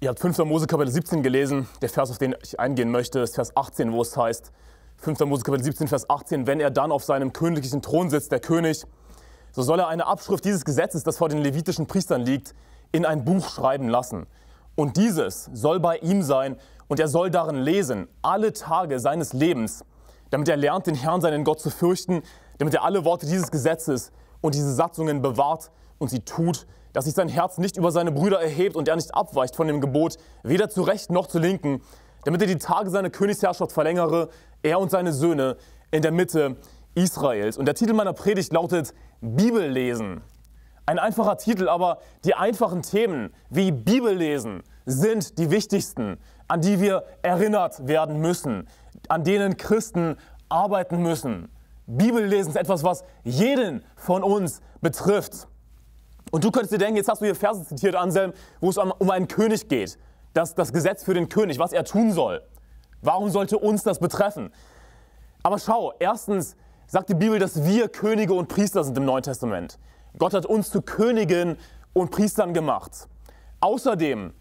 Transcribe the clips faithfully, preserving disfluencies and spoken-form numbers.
Ihr habt fünfter Mose Kapitel siebzehn gelesen. Der Vers, auf den ich eingehen möchte, ist Vers achtzehn, wo es heißt, fünfter Mose Kapitel siebzehn, Vers achtzehn, wenn er dann auf seinem königlichen Thron sitzt, der König, so soll er eine Abschrift dieses Gesetzes, das vor den levitischen Priestern liegt, in ein Buch schreiben lassen. Und dieses soll bei ihm sein und er soll darin lesen, alle Tage seines Lebens, damit er lernt, den Herrn, seinen Gott zu fürchten, damit er alle Worte dieses Gesetzes und diese Satzungen bewahrt und sie tut, dass sich sein Herz nicht über seine Brüder erhebt und er nicht abweicht von dem Gebot, weder zu Rechten noch zu Linken, damit er die Tage seiner Königsherrschaft verlängere, er und seine Söhne in der Mitte Israels. Und der Titel meiner Predigt lautet Bibellesen. Ein einfacher Titel, aber die einfachen Themen wie Bibellesen sind die wichtigsten, an die wir erinnert werden müssen, an denen Christen arbeiten müssen. Bibellesen ist etwas, was jeden von uns betrifft. Und du könntest dir denken, jetzt hast du hier Verse zitiert, Anselm, wo es um einen König geht. Das, das Gesetz für den König, was er tun soll. Warum sollte uns das betreffen? Aber schau, erstens sagt die Bibel, dass wir Könige und Priester sind im Neuen Testament. Gott hat uns zu Königen und Priestern gemacht. Außerdem,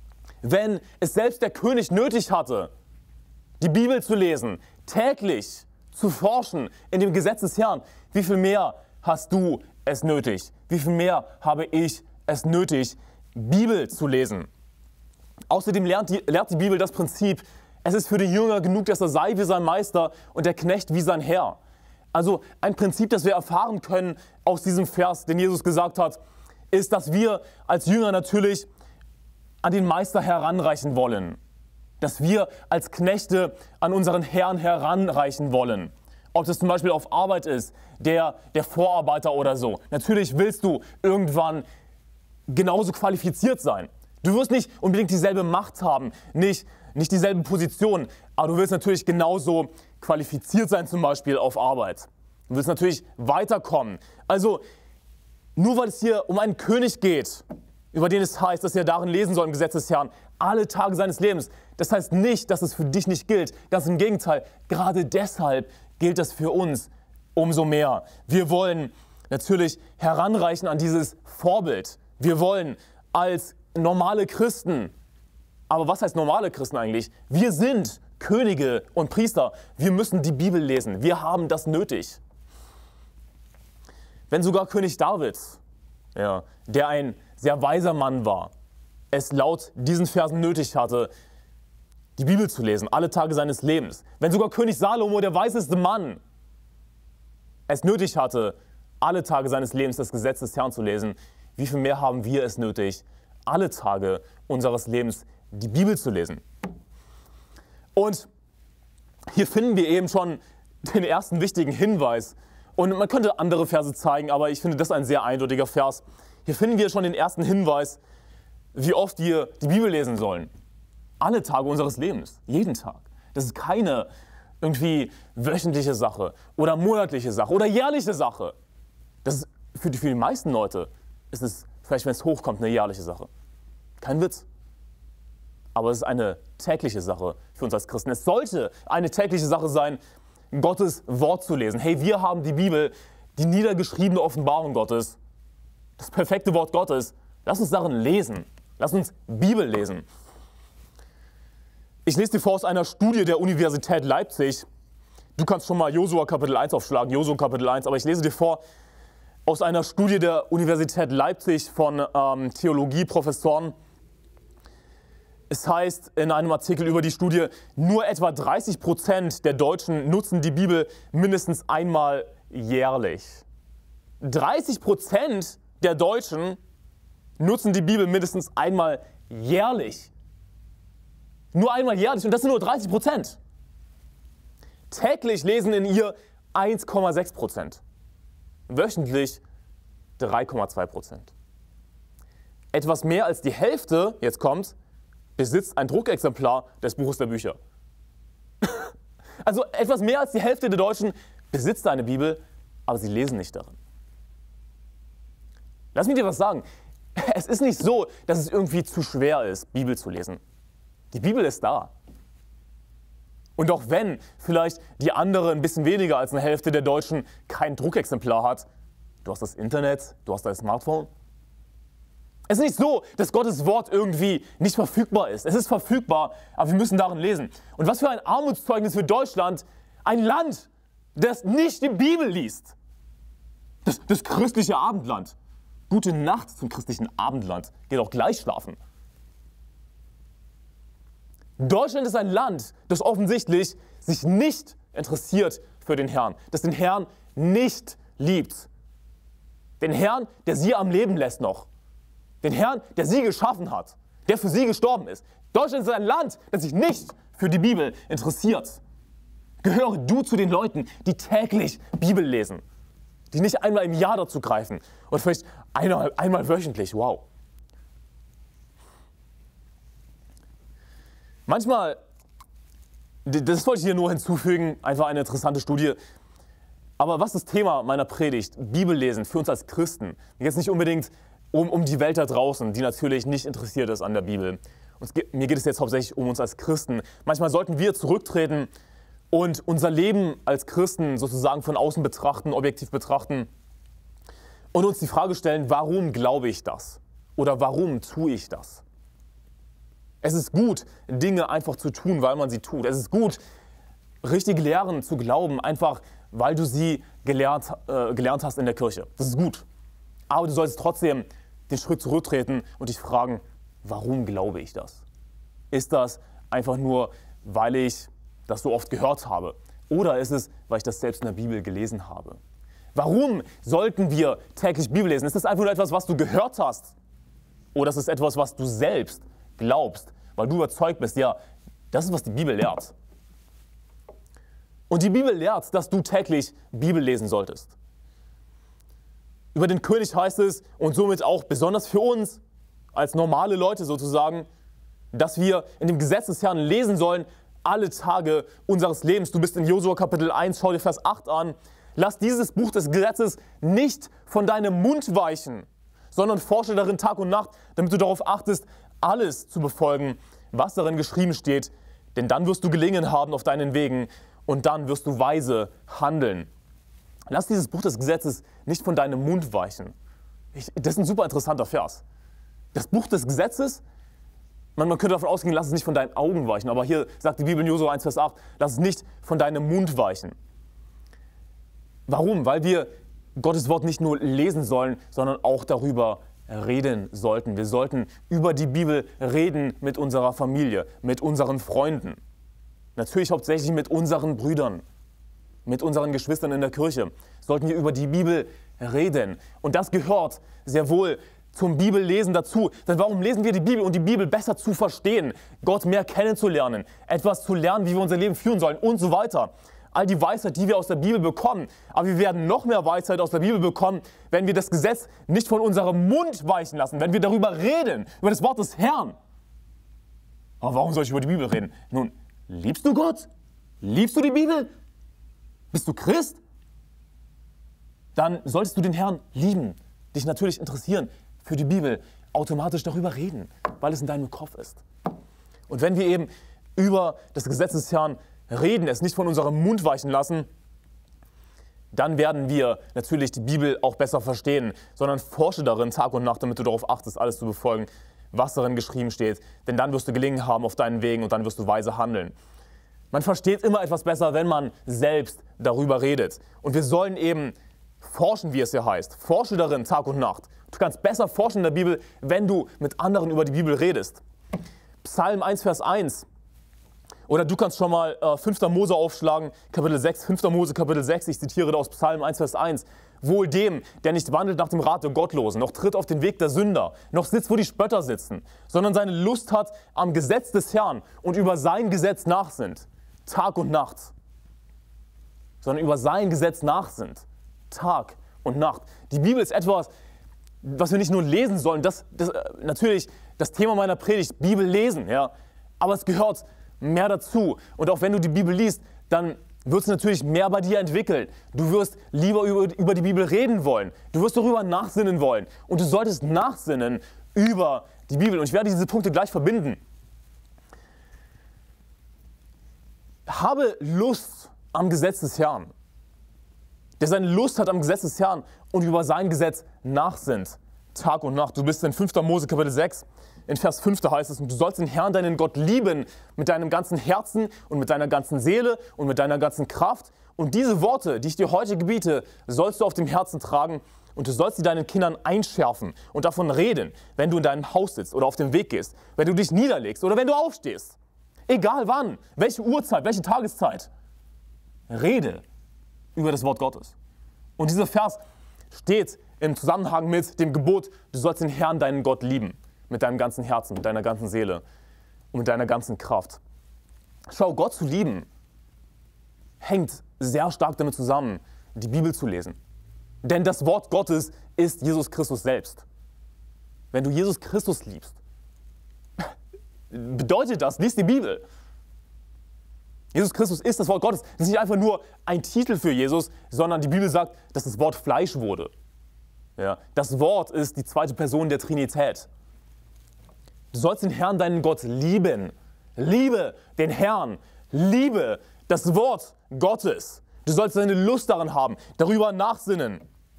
wenn es selbst der König nötig hatte, die Bibel zu lesen, täglich zu forschen in dem Gesetz des Herrn, wie viel mehr hast du es nötig? Wie viel mehr habe ich es nötig, Bibel zu lesen? Außerdem lernt die, lehrt die Bibel das Prinzip, es ist für den Jünger genug, dass er sei wie sein Meister und der Knecht wie sein Herr. Also ein Prinzip, das wir erfahren können aus diesem Vers, den Jesus gesagt hat, ist, dass wir als Jünger natürlich an den Meister heranreichen wollen. Dass wir als Knechte an unseren Herrn heranreichen wollen. Ob das zum Beispiel auf Arbeit ist, der, der Vorarbeiter oder so. Natürlich willst du irgendwann genauso qualifiziert sein. Du wirst nicht unbedingt dieselbe Macht haben, nicht, nicht dieselbe Position, aber du willst natürlich genauso qualifiziert sein, zum Beispiel auf Arbeit. Du willst natürlich weiterkommen. Also, nur weil es hier um einen König geht, über den es heißt, dass er darin lesen soll im Gesetz des Herrn, alle Tage seines Lebens, das heißt nicht, dass es für dich nicht gilt. Ganz im Gegenteil, gerade deshalb gilt das für uns umso mehr. Wir wollen natürlich heranreichen an dieses Vorbild. Wir wollen als normale Christen, aber was heißt normale Christen eigentlich? Wir sind Könige und Priester. Wir müssen die Bibel lesen. Wir haben das nötig. Wenn sogar König David, ja, der ein sehr weiser Mann war, es laut diesen Versen nötig hatte, die Bibel zu lesen, alle Tage seines Lebens. Wenn sogar König Salomo, der weiseste Mann, es nötig hatte, alle Tage seines Lebens das Gesetz des Herrn zu lesen, wie viel mehr haben wir es nötig, alle Tage unseres Lebens die Bibel zu lesen? Und hier finden wir eben schon den ersten wichtigen Hinweis. Und man könnte andere Verse zeigen, aber ich finde das ein sehr eindeutiger Vers. Hier finden wir schon den ersten Hinweis, wie oft wir die Bibel lesen sollen. Alle Tage unseres Lebens, jeden Tag. Das ist keine irgendwie wöchentliche Sache oder monatliche Sache oder jährliche Sache. Das ist für die, für die meisten Leute ist es vielleicht, wenn es hochkommt, eine jährliche Sache. Kein Witz. Aber es ist eine tägliche Sache für uns als Christen. Es sollte eine tägliche Sache sein, Gottes Wort zu lesen. Hey, wir haben die Bibel, die niedergeschriebene Offenbarung Gottes, das perfekte Wort Gottes. Lass uns darin lesen. Lass uns Bibel lesen. Ich lese dir vor aus einer Studie der Universität Leipzig. Du kannst schon mal Josua Kapitel eins aufschlagen, Josua Kapitel eins, aber ich lese dir vor aus einer Studie der Universität Leipzig von ähm, Theologieprofessoren. Es heißt in einem Artikel über die Studie, nur etwa dreißig Prozent der Deutschen nutzen die Bibel mindestens einmal jährlich. dreißig Prozent der Deutschen nutzen die Bibel mindestens einmal jährlich. Nur einmal jährlich und das sind nur dreißig Prozent. Täglich lesen in ihr eins Komma sechs Prozent. Wöchentlich drei Komma zwei Prozent. Etwas mehr als die Hälfte, jetzt kommt's, besitzt ein Druckexemplar des Buches der Bücher. Also etwas mehr als die Hälfte der Deutschen besitzt eine Bibel, aber sie lesen nicht darin. Lass mich dir was sagen. Es ist nicht so, dass es irgendwie zu schwer ist, Bibel zu lesen. Die Bibel ist da. Und auch wenn vielleicht die andere ein bisschen weniger als eine Hälfte der Deutschen kein Druckexemplar hat, du hast das Internet, du hast dein Smartphone. Es ist nicht so, dass Gottes Wort irgendwie nicht verfügbar ist. Es ist verfügbar, aber wir müssen darin lesen. Und was für ein Armutszeugnis für Deutschland, ein Land, das nicht die Bibel liest. Das, das christliche Abendland. Gute Nacht zum christlichen Abendland. Geht auch gleich schlafen. Deutschland ist ein Land, das offensichtlich sich nicht interessiert für den Herrn, das den Herrn nicht liebt. Den Herrn, der sie am Leben lässt noch. Den Herrn, der sie geschaffen hat, der für sie gestorben ist. Deutschland ist ein Land, das sich nicht für die Bibel interessiert. Gehöre du zu den Leuten, die täglich Bibel lesen, die nicht einmal im Jahr dazu greifen oder vielleicht einmal, einmal wöchentlich. Wow. Manchmal, das wollte ich hier nur hinzufügen, einfach eine interessante Studie. Aber was ist das Thema meiner Predigt? Bibellesen für uns als Christen. Mir geht es nicht unbedingt um, um die Welt da draußen, die natürlich nicht interessiert ist an der Bibel. Und geht, mir geht es jetzt hauptsächlich um uns als Christen. Manchmal sollten wir zurücktreten und unser Leben als Christen sozusagen von außen betrachten, objektiv betrachten und uns die Frage stellen, warum glaube ich das? Oder warum tue ich das? Es ist gut, Dinge einfach zu tun, weil man sie tut. Es ist gut, richtige Lehren zu glauben, einfach weil du sie gelernt, äh, gelernt hast in der Kirche. Das ist gut. Aber du solltest trotzdem den Schritt zurücktreten und dich fragen, warum glaube ich das? Ist das einfach nur, weil ich das so oft gehört habe? Oder ist es, weil ich das selbst in der Bibel gelesen habe? Warum sollten wir täglich Bibel lesen? Ist das einfach nur etwas, was du gehört hast? Oder ist es etwas, was du selbst glaubst, weil du überzeugt bist, ja, das ist, was die Bibel lehrt. Und die Bibel lehrt, dass du täglich Bibel lesen solltest. Über den König heißt es, und somit auch besonders für uns, als normale Leute sozusagen, dass wir in dem Gesetz des Herrn lesen sollen, alle Tage unseres Lebens. Du bist in Josua Kapitel eins, schau dir Vers acht an. Lass dieses Buch des Gesetzes nicht von deinem Mund weichen, sondern forsche darin Tag und Nacht, damit du darauf achtest, alles zu befolgen, was darin geschrieben steht. Denn dann wirst du Gelingen haben auf deinen Wegen und dann wirst du weise handeln. Lass dieses Buch des Gesetzes nicht von deinem Mund weichen. Ich, das ist ein super interessanter Vers. Das Buch des Gesetzes, man, man könnte davon ausgehen, lass es nicht von deinen Augen weichen. Aber hier sagt die Bibel in Josua eins, Vers acht, lass es nicht von deinem Mund weichen. Warum? Weil wir Gottes Wort nicht nur lesen sollen, sondern auch darüber reden sollten. Wir sollten über die Bibel reden mit unserer Familie, mit unseren Freunden. Natürlich hauptsächlich mit unseren Brüdern, mit unseren Geschwistern in der Kirche. Sollten wir über die Bibel reden. Und das gehört sehr wohl zum Bibellesen dazu. Denn warum lesen wir die Bibel? Um die Bibel besser zu verstehen, Gott mehr kennenzulernen, etwas zu lernen, wie wir unser Leben führen sollen und so weiter. All die Weisheit, die wir aus der Bibel bekommen. Aber wir werden noch mehr Weisheit aus der Bibel bekommen, wenn wir das Gesetz nicht von unserem Mund weichen lassen, wenn wir darüber reden, über das Wort des Herrn. Aber warum soll ich über die Bibel reden? Nun, liebst du Gott? Liebst du die Bibel? Bist du Christ? Dann solltest du den Herrn lieben, dich natürlich interessieren für die Bibel, automatisch darüber reden, weil es in deinem Kopf ist. Und wenn wir eben über das Gesetz des Herrn reden, es nicht von unserem Mund weichen lassen, dann werden wir natürlich die Bibel auch besser verstehen, sondern forsche darin Tag und Nacht, damit du darauf achtest, alles zu befolgen, was darin geschrieben steht. Denn dann wirst du Gelingen haben auf deinen Wegen und dann wirst du weise handeln. Man versteht immer etwas besser, wenn man selbst darüber redet. Und wir sollen eben forschen, wie es hier heißt. Forsche darin Tag und Nacht. Du kannst besser forschen in der Bibel, wenn du mit anderen über die Bibel redest. Psalm eins, Vers eins. Oder du kannst schon mal äh, fünfter Mose aufschlagen, Kapitel sechs, fünfter Mose, Kapitel sechs, ich zitiere da aus Psalm eins, Vers eins. Wohl dem, der nicht wandelt nach dem Rat der Gottlosen, noch tritt auf den Weg der Sünder, noch sitzt, wo die Spötter sitzen, sondern seine Lust hat am Gesetz des Herrn und über sein Gesetz nachsinnt, Tag und Nacht. Sondern über sein Gesetz nachsinnt, Tag und Nacht. Die Bibel ist etwas, was wir nicht nur lesen sollen, das, das äh, natürlich das Thema meiner Predigt, Bibel lesen, ja, aber es gehört mehr dazu. Und auch wenn du die Bibel liest, dann wird es natürlich mehr bei dir entwickeln. Du wirst lieber über, über die Bibel reden wollen. Du wirst darüber nachsinnen wollen. Und du solltest nachsinnen über die Bibel. Und ich werde diese Punkte gleich verbinden. Habe Lust am Gesetz des Herrn. Der seine Lust hat am Gesetz des Herrn und über sein Gesetz nachsinnt. Tag und Nacht. Du bist in fünfter Mose Kapitel sechs, in Vers fünf, da heißt es, und du sollst den Herrn, deinen Gott, lieben mit deinem ganzen Herzen und mit deiner ganzen Seele und mit deiner ganzen Kraft. Und diese Worte, die ich dir heute gebiete, sollst du auf dem Herzen tragen und du sollst sie deinen Kindern einschärfen und davon reden, wenn du in deinem Haus sitzt oder auf dem Weg gehst, wenn du dich niederlegst oder wenn du aufstehst. Egal wann, welche Uhrzeit, welche Tageszeit. Rede über das Wort Gottes. Und dieser Vers steht im Zusammenhang mit dem Gebot, du sollst den Herrn, deinen Gott, lieben. Mit deinem ganzen Herzen, mit deiner ganzen Seele und mit deiner ganzen Kraft. Schau, Gott zu lieben hängt sehr stark damit zusammen, die Bibel zu lesen. Denn das Wort Gottes ist Jesus Christus selbst. Wenn du Jesus Christus liebst, bedeutet das, lies die Bibel. Jesus Christus ist das Wort Gottes. Das ist nicht einfach nur ein Titel für Jesus, sondern die Bibel sagt, dass das Wort Fleisch wurde. Ja, das Wort ist die zweite Person der Trinität. Du sollst den Herrn, deinen Gott, lieben. Liebe den Herrn. Liebe das Wort Gottes. Du sollst deine Lust daran haben, darüber nachsinnen.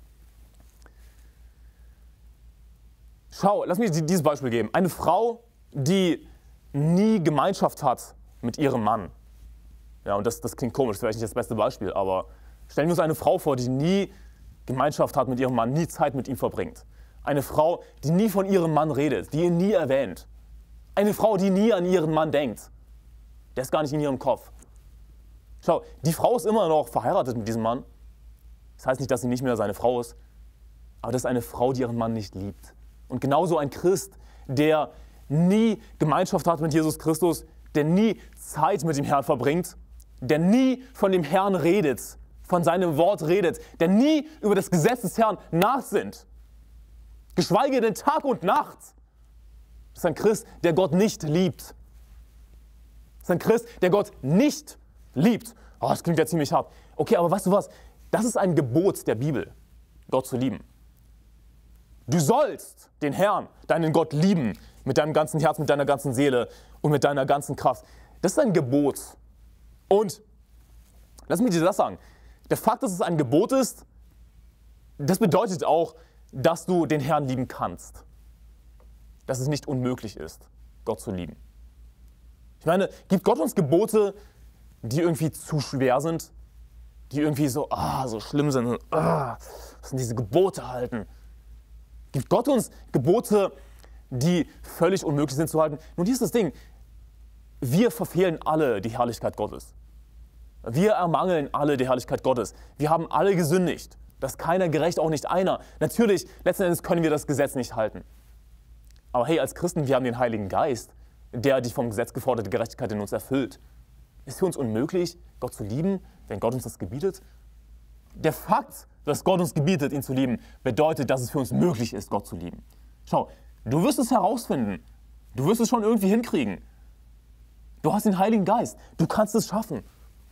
Schau, lass mich dieses Beispiel geben. Eine Frau, die nie Gemeinschaft hat mit ihrem Mann. Ja, und das, das klingt komisch, das ist vielleicht nicht das beste Beispiel, aber stellen wir uns eine Frau vor, die nie Gemeinschaft hat mit ihrem Mann, nie Zeit mit ihm verbringt. Eine Frau, die nie von ihrem Mann redet, die ihn nie erwähnt. Eine Frau, die nie an ihren Mann denkt. Der ist gar nicht in ihrem Kopf. Schau, die Frau ist immer noch verheiratet mit diesem Mann. Das heißt nicht, dass sie nicht mehr seine Frau ist, aber das ist eine Frau, die ihren Mann nicht liebt. Und genauso ein Christ, der nie Gemeinschaft hat mit Jesus Christus, der nie Zeit mit dem Herrn verbringt, der nie von dem Herrn redet, von seinem Wort redet, der nie über das Gesetz des Herrn nachsinnt, geschweige denn Tag und Nacht. Das ist ein Christ, der Gott nicht liebt. Das ist ein Christ, der Gott nicht liebt. Oh, das klingt ja ziemlich hart. Okay, aber weißt du was? Das ist ein Gebot der Bibel, Gott zu lieben. Du sollst den Herrn, deinen Gott, lieben mit deinem ganzen Herz, mit deiner ganzen Seele und mit deiner ganzen Kraft. Das ist ein Gebot. Und lass mich dir das sagen. Der Fakt, dass es ein Gebot ist, das bedeutet auch, dass du den Herrn lieben kannst. Dass es nicht unmöglich ist, Gott zu lieben. Ich meine, gibt Gott uns Gebote, die irgendwie zu schwer sind? Die irgendwie so, ah, so schlimm sind? Und, ah, was sind diese Gebote halten? Gibt Gott uns Gebote, die völlig unmöglich sind zu halten? Nun, hier ist das Ding. Wir verfehlen alle die Herrlichkeit Gottes. Wir ermangeln alle die Herrlichkeit Gottes. Wir haben alle gesündigt. Das ist keiner gerecht, auch nicht einer. Natürlich, letzten Endes können wir das Gesetz nicht halten. Aber hey, als Christen, wir haben den Heiligen Geist, der die vom Gesetz geforderte Gerechtigkeit in uns erfüllt. Ist für uns unmöglich, Gott zu lieben, wenn Gott uns das gebietet? Der Fakt, dass Gott uns gebietet, ihn zu lieben, bedeutet, dass es für uns möglich ist, Gott zu lieben. Schau, du wirst es herausfinden. Du wirst es schon irgendwie hinkriegen. Du hast den Heiligen Geist. Du kannst es schaffen.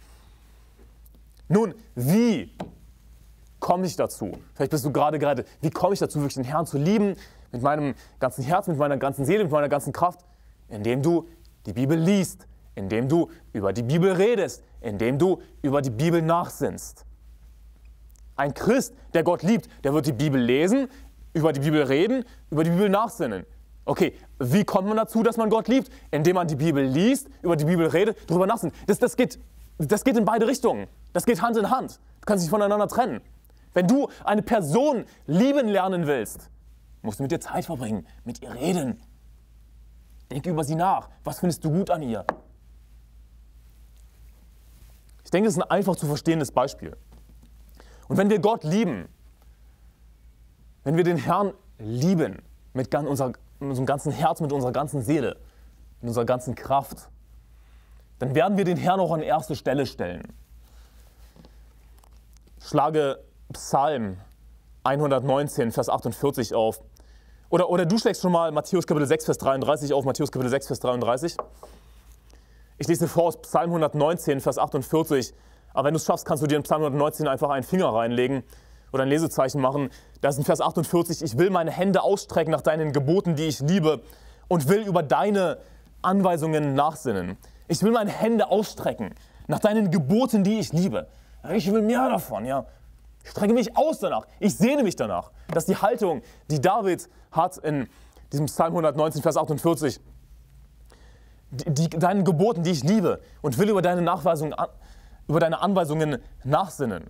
Nun, wie komme ich dazu? Vielleicht bist du gerade gerade, wie komme ich dazu, wirklich den Herrn zu lieben, mit meinem ganzen Herz, mit meiner ganzen Seele, mit meiner ganzen Kraft? Indem du die Bibel liest, indem du über die Bibel redest, indem du über die Bibel nachsinnst. Ein Christ, der Gott liebt, der wird die Bibel lesen, über die Bibel reden, über die Bibel nachsinnen. Okay, wie kommt man dazu, dass man Gott liebt? Indem man die Bibel liest, über die Bibel redet, darüber nachsinnt. Das, das, geht, das geht in beide Richtungen. Das geht Hand in Hand. Du kannst dich voneinander trennen. Wenn du eine Person lieben lernen willst, musst du mit ihr Zeit verbringen, mit ihr reden. Denke über sie nach. Was findest du gut an ihr? Ich denke, es ist ein einfach zu verstehendes Beispiel. Und wenn wir Gott lieben, wenn wir den Herrn lieben, mit unserer, mit unserem ganzen Herz, mit unserer ganzen Seele, mit unserer ganzen Kraft, dann werden wir den Herrn auch an erste Stelle stellen. Schlage Psalm hundertneunzehn, Vers achtundvierzig auf. Oder, oder du schlägst schon mal Matthäus Kapitel sechs, Vers dreiunddreißig auf, Matthäus Kapitel sechs, Vers dreiunddreißig. Ich lese vor aus Psalm hundertneunzehn, Vers achtundvierzig. Aber wenn du es schaffst, kannst du dir in Psalm hundertneunzehn einfach einen Finger reinlegen oder ein Lesezeichen machen. Da ist in Vers achtundvierzig, ich will meine Hände ausstrecken nach deinen Geboten, die ich liebe, und will über deine Anweisungen nachsinnen. Ich will meine Hände ausstrecken nach deinen Geboten, die ich liebe. Ich will mehr davon, ja. Ich strecke mich aus danach. Ich sehne mich danach. Das ist die Haltung, die David hat in diesem Psalm hundertneunzehn, Vers achtundvierzig. Die, die, deinen Geboten, die ich liebe, und will über deine Nachweisungen, über deine Anweisungen nachsinnen.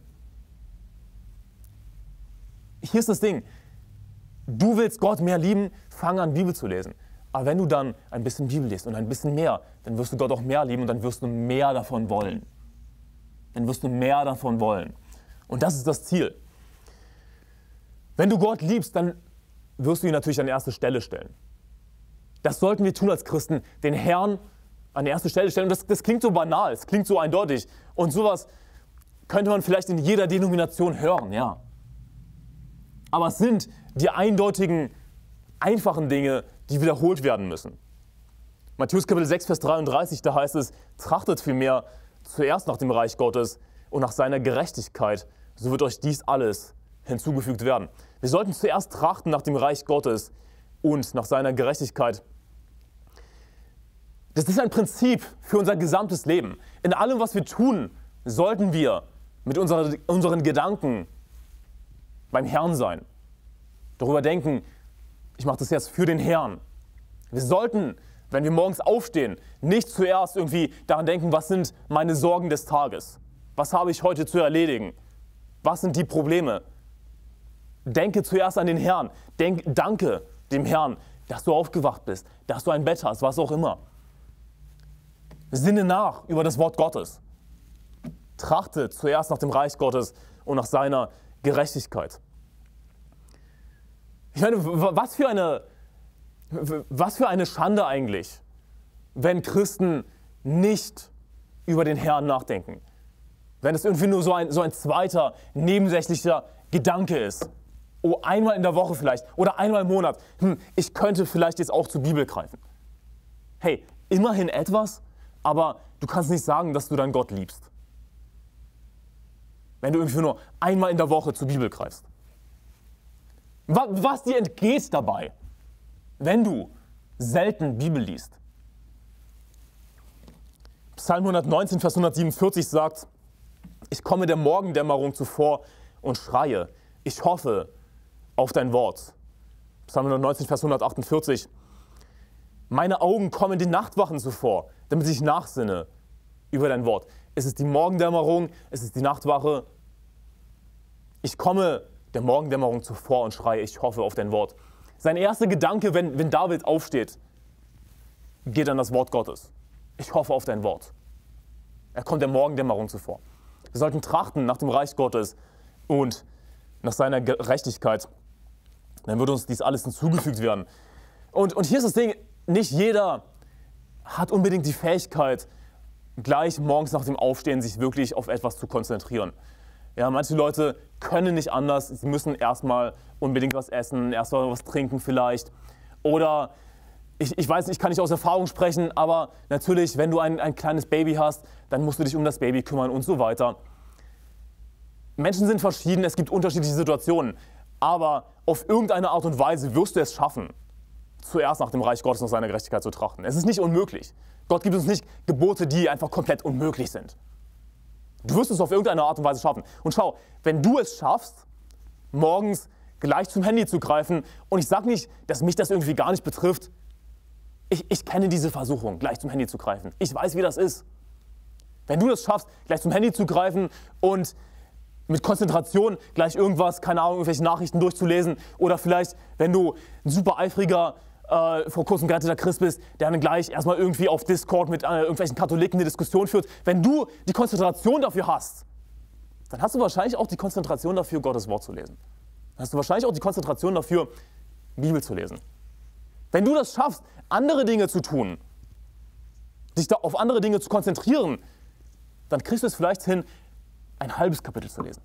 Hier ist das Ding. Du willst Gott mehr lieben, fang an, Bibel zu lesen. Aber wenn du dann ein bisschen Bibel liest und ein bisschen mehr, dann wirst du Gott auch mehr lieben und dann wirst du mehr davon wollen. Dann wirst du mehr davon wollen. Und das ist das Ziel. Wenn du Gott liebst, dann wirst du ihn natürlich an erste Stelle stellen. Das sollten wir tun als Christen, den Herrn an erste Stelle stellen. Und das, das klingt so banal, es klingt so eindeutig. Und sowas könnte man vielleicht in jeder Denomination hören, ja. Aber es sind die eindeutigen, einfachen Dinge, die wiederholt werden müssen. Matthäus Kapitel sechs, Vers dreiunddreißig, da heißt es, trachtet vielmehr zuerst nach dem Reich Gottes und nach seiner Gerechtigkeit, so wird euch dies alles hinzugefügt werden. Wir sollten zuerst trachten nach dem Reich Gottes und nach seiner Gerechtigkeit. Das ist ein Prinzip für unser gesamtes Leben. In allem, was wir tun, sollten wir mit unserer, unseren Gedanken beim Herrn sein. Darüber denken, ich mache das jetzt für den Herrn. Wir sollten, wenn wir morgens aufstehen, nicht zuerst irgendwie daran denken, was sind meine Sorgen des Tages? Was habe ich heute zu erledigen? Was sind die Probleme? Denke zuerst an den Herrn. Denk, danke dem Herrn, dass du aufgewacht bist, dass du ein Bett hast, was auch immer. Sinne nach über das Wort Gottes. Trachte zuerst nach dem Reich Gottes und nach seiner Gerechtigkeit. Ich meine, was für eine, was für eine Schande eigentlich, wenn Christen nicht über den Herrn nachdenken. Wenn es irgendwie nur so ein, so ein zweiter, nebensächlicher Gedanke ist. Oh, einmal in der Woche vielleicht oder einmal im Monat. Hm, ich könnte vielleicht jetzt auch zur Bibel greifen. Hey, immerhin etwas, aber du kannst nicht sagen, dass du dann Gott liebst. Wenn du irgendwie nur einmal in der Woche zur Bibel greifst. Was, was dir entgeht dabei, wenn du selten Bibel liest. Psalm hundertneunzehn, Vers hundertsiebenundvierzig sagt, ich komme der Morgendämmerung zuvor und schreie, ich hoffe auf dein Wort. Psalm hundertneunzehn, Vers hundertachtundvierzig, meine Augen kommen den Nachtwachen zuvor, damit ich nachsinne über dein Wort. Es ist die Morgendämmerung, es ist die Nachtwache. Ich komme der Morgendämmerung zuvor und schreie, ich hoffe auf dein Wort. Sein erster Gedanke, wenn, wenn David aufsteht, geht an das Wort Gottes. Ich hoffe auf dein Wort. Er kommt der Morgendämmerung zuvor. Wir sollten trachten nach dem Reich Gottes und nach seiner Gerechtigkeit. Dann würde uns dies alles hinzugefügt werden. Und, und hier ist das Ding, nicht jeder hat unbedingt die Fähigkeit, gleich morgens nach dem Aufstehen sich wirklich auf etwas zu konzentrieren. Ja, manche Leute können nicht anders, sie müssen erstmal unbedingt was essen, erstmal was trinken vielleicht. Oder, ich, ich weiß, ich kann nicht aus Erfahrung sprechen, aber natürlich, wenn du ein, ein kleines Baby hast, dann musst du dich um das Baby kümmern und so weiter. Menschen sind verschieden, es gibt unterschiedliche Situationen, aber auf irgendeine Art und Weise wirst du es schaffen, zuerst nach dem Reich Gottes und seiner Gerechtigkeit zu trachten. Es ist nicht unmöglich. Gott gibt uns nicht Gebote, die einfach komplett unmöglich sind. Du wirst es auf irgendeine Art und Weise schaffen. Und schau, wenn du es schaffst, morgens gleich zum Handy zu greifen, und ich sage nicht, dass mich das irgendwie gar nicht betrifft, ich, ich kenne diese Versuchung, gleich zum Handy zu greifen. Ich weiß, wie das ist. Wenn du das schaffst, gleich zum Handy zu greifen und mit Konzentration gleich irgendwas, keine Ahnung, irgendwelche Nachrichten durchzulesen, oder vielleicht, wenn du ein super eifriger, äh, vor kurzem geretteter Christ bist, der dann gleich erstmal irgendwie auf Discord mit äh, irgendwelchen Katholiken eine Diskussion führt, wenn du die Konzentration dafür hast, dann hast du wahrscheinlich auch die Konzentration dafür, Gottes Wort zu lesen. Dann hast du wahrscheinlich auch die Konzentration dafür, Bibel zu lesen. Wenn du das schaffst, andere Dinge zu tun, dich da auf andere Dinge zu konzentrieren, dann kriegst du es vielleicht hin, ein halbes Kapitel zu lesen.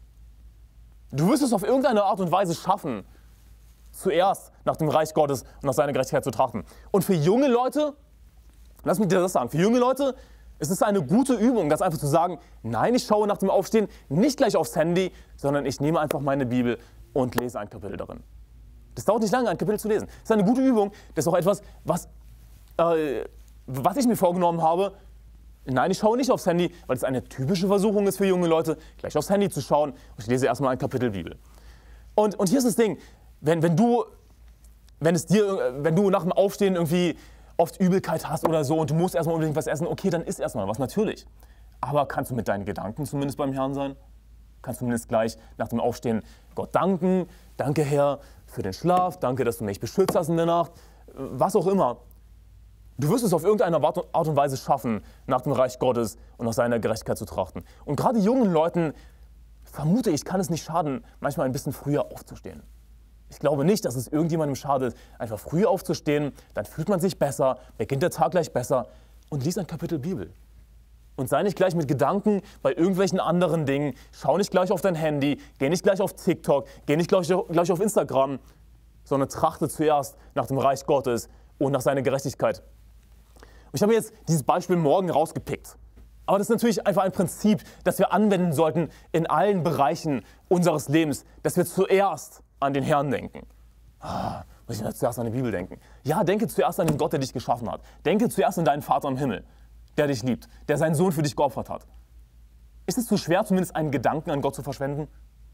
Du wirst es auf irgendeine Art und Weise schaffen, zuerst nach dem Reich Gottes und nach seiner Gerechtigkeit zu trachten. Und für junge Leute, lass mich dir das sagen, für junge Leute ist es eine gute Übung, ganz einfach zu sagen, nein, ich schaue nach dem Aufstehen nicht gleich aufs Handy, sondern ich nehme einfach meine Bibel und lese ein Kapitel darin. Das dauert nicht lange, ein Kapitel zu lesen. Das ist eine gute Übung, das ist auch etwas, was, äh, was ich mir vorgenommen habe, Nein, ich schaue nicht aufs Handy, weil es eine typische Versuchung ist für junge Leute, gleich aufs Handy zu schauen. Und ich lese erstmal ein Kapitel Bibel. Und, und hier ist das Ding, wenn, wenn, du, wenn, es dir, wenn du nach dem Aufstehen irgendwie oft Übelkeit hast oder so und du musst erstmal unbedingt was essen, okay, dann isst erstmal was, natürlich. Aber kannst du mit deinen Gedanken zumindest beim Herrn sein? Kannst du zumindest gleich nach dem Aufstehen Gott danken? Danke, Herr, für den Schlaf. Danke, dass du mich beschützt hast in der Nacht. Was auch immer. Du wirst es auf irgendeine Art und Weise schaffen, nach dem Reich Gottes und nach seiner Gerechtigkeit zu trachten. Und gerade jungen Leuten, vermute ich, kann es nicht schaden, manchmal ein bisschen früher aufzustehen. Ich glaube nicht, dass es irgendjemandem schadet, einfach früh aufzustehen, dann fühlt man sich besser, beginnt der Tag gleich besser und liest ein Kapitel Bibel. Und sei nicht gleich mit Gedanken bei irgendwelchen anderen Dingen, schau nicht gleich auf dein Handy, geh nicht gleich auf TikTok, geh nicht gleich, gleich auf Instagram, sondern trachte zuerst nach dem Reich Gottes und nach seiner Gerechtigkeit. Und ich habe mir jetzt dieses Beispiel morgen rausgepickt. Aber das ist natürlich einfach ein Prinzip, das wir anwenden sollten in allen Bereichen unseres Lebens, dass wir zuerst an den Herrn denken. Ah, muss ich zuerst an die Bibel denken? Ja, denke zuerst an den Gott, der dich geschaffen hat. Denke zuerst an deinen Vater im Himmel, der dich liebt, der seinen Sohn für dich geopfert hat. Ist es zu schwer, zumindest einen Gedanken an Gott zu verschwenden?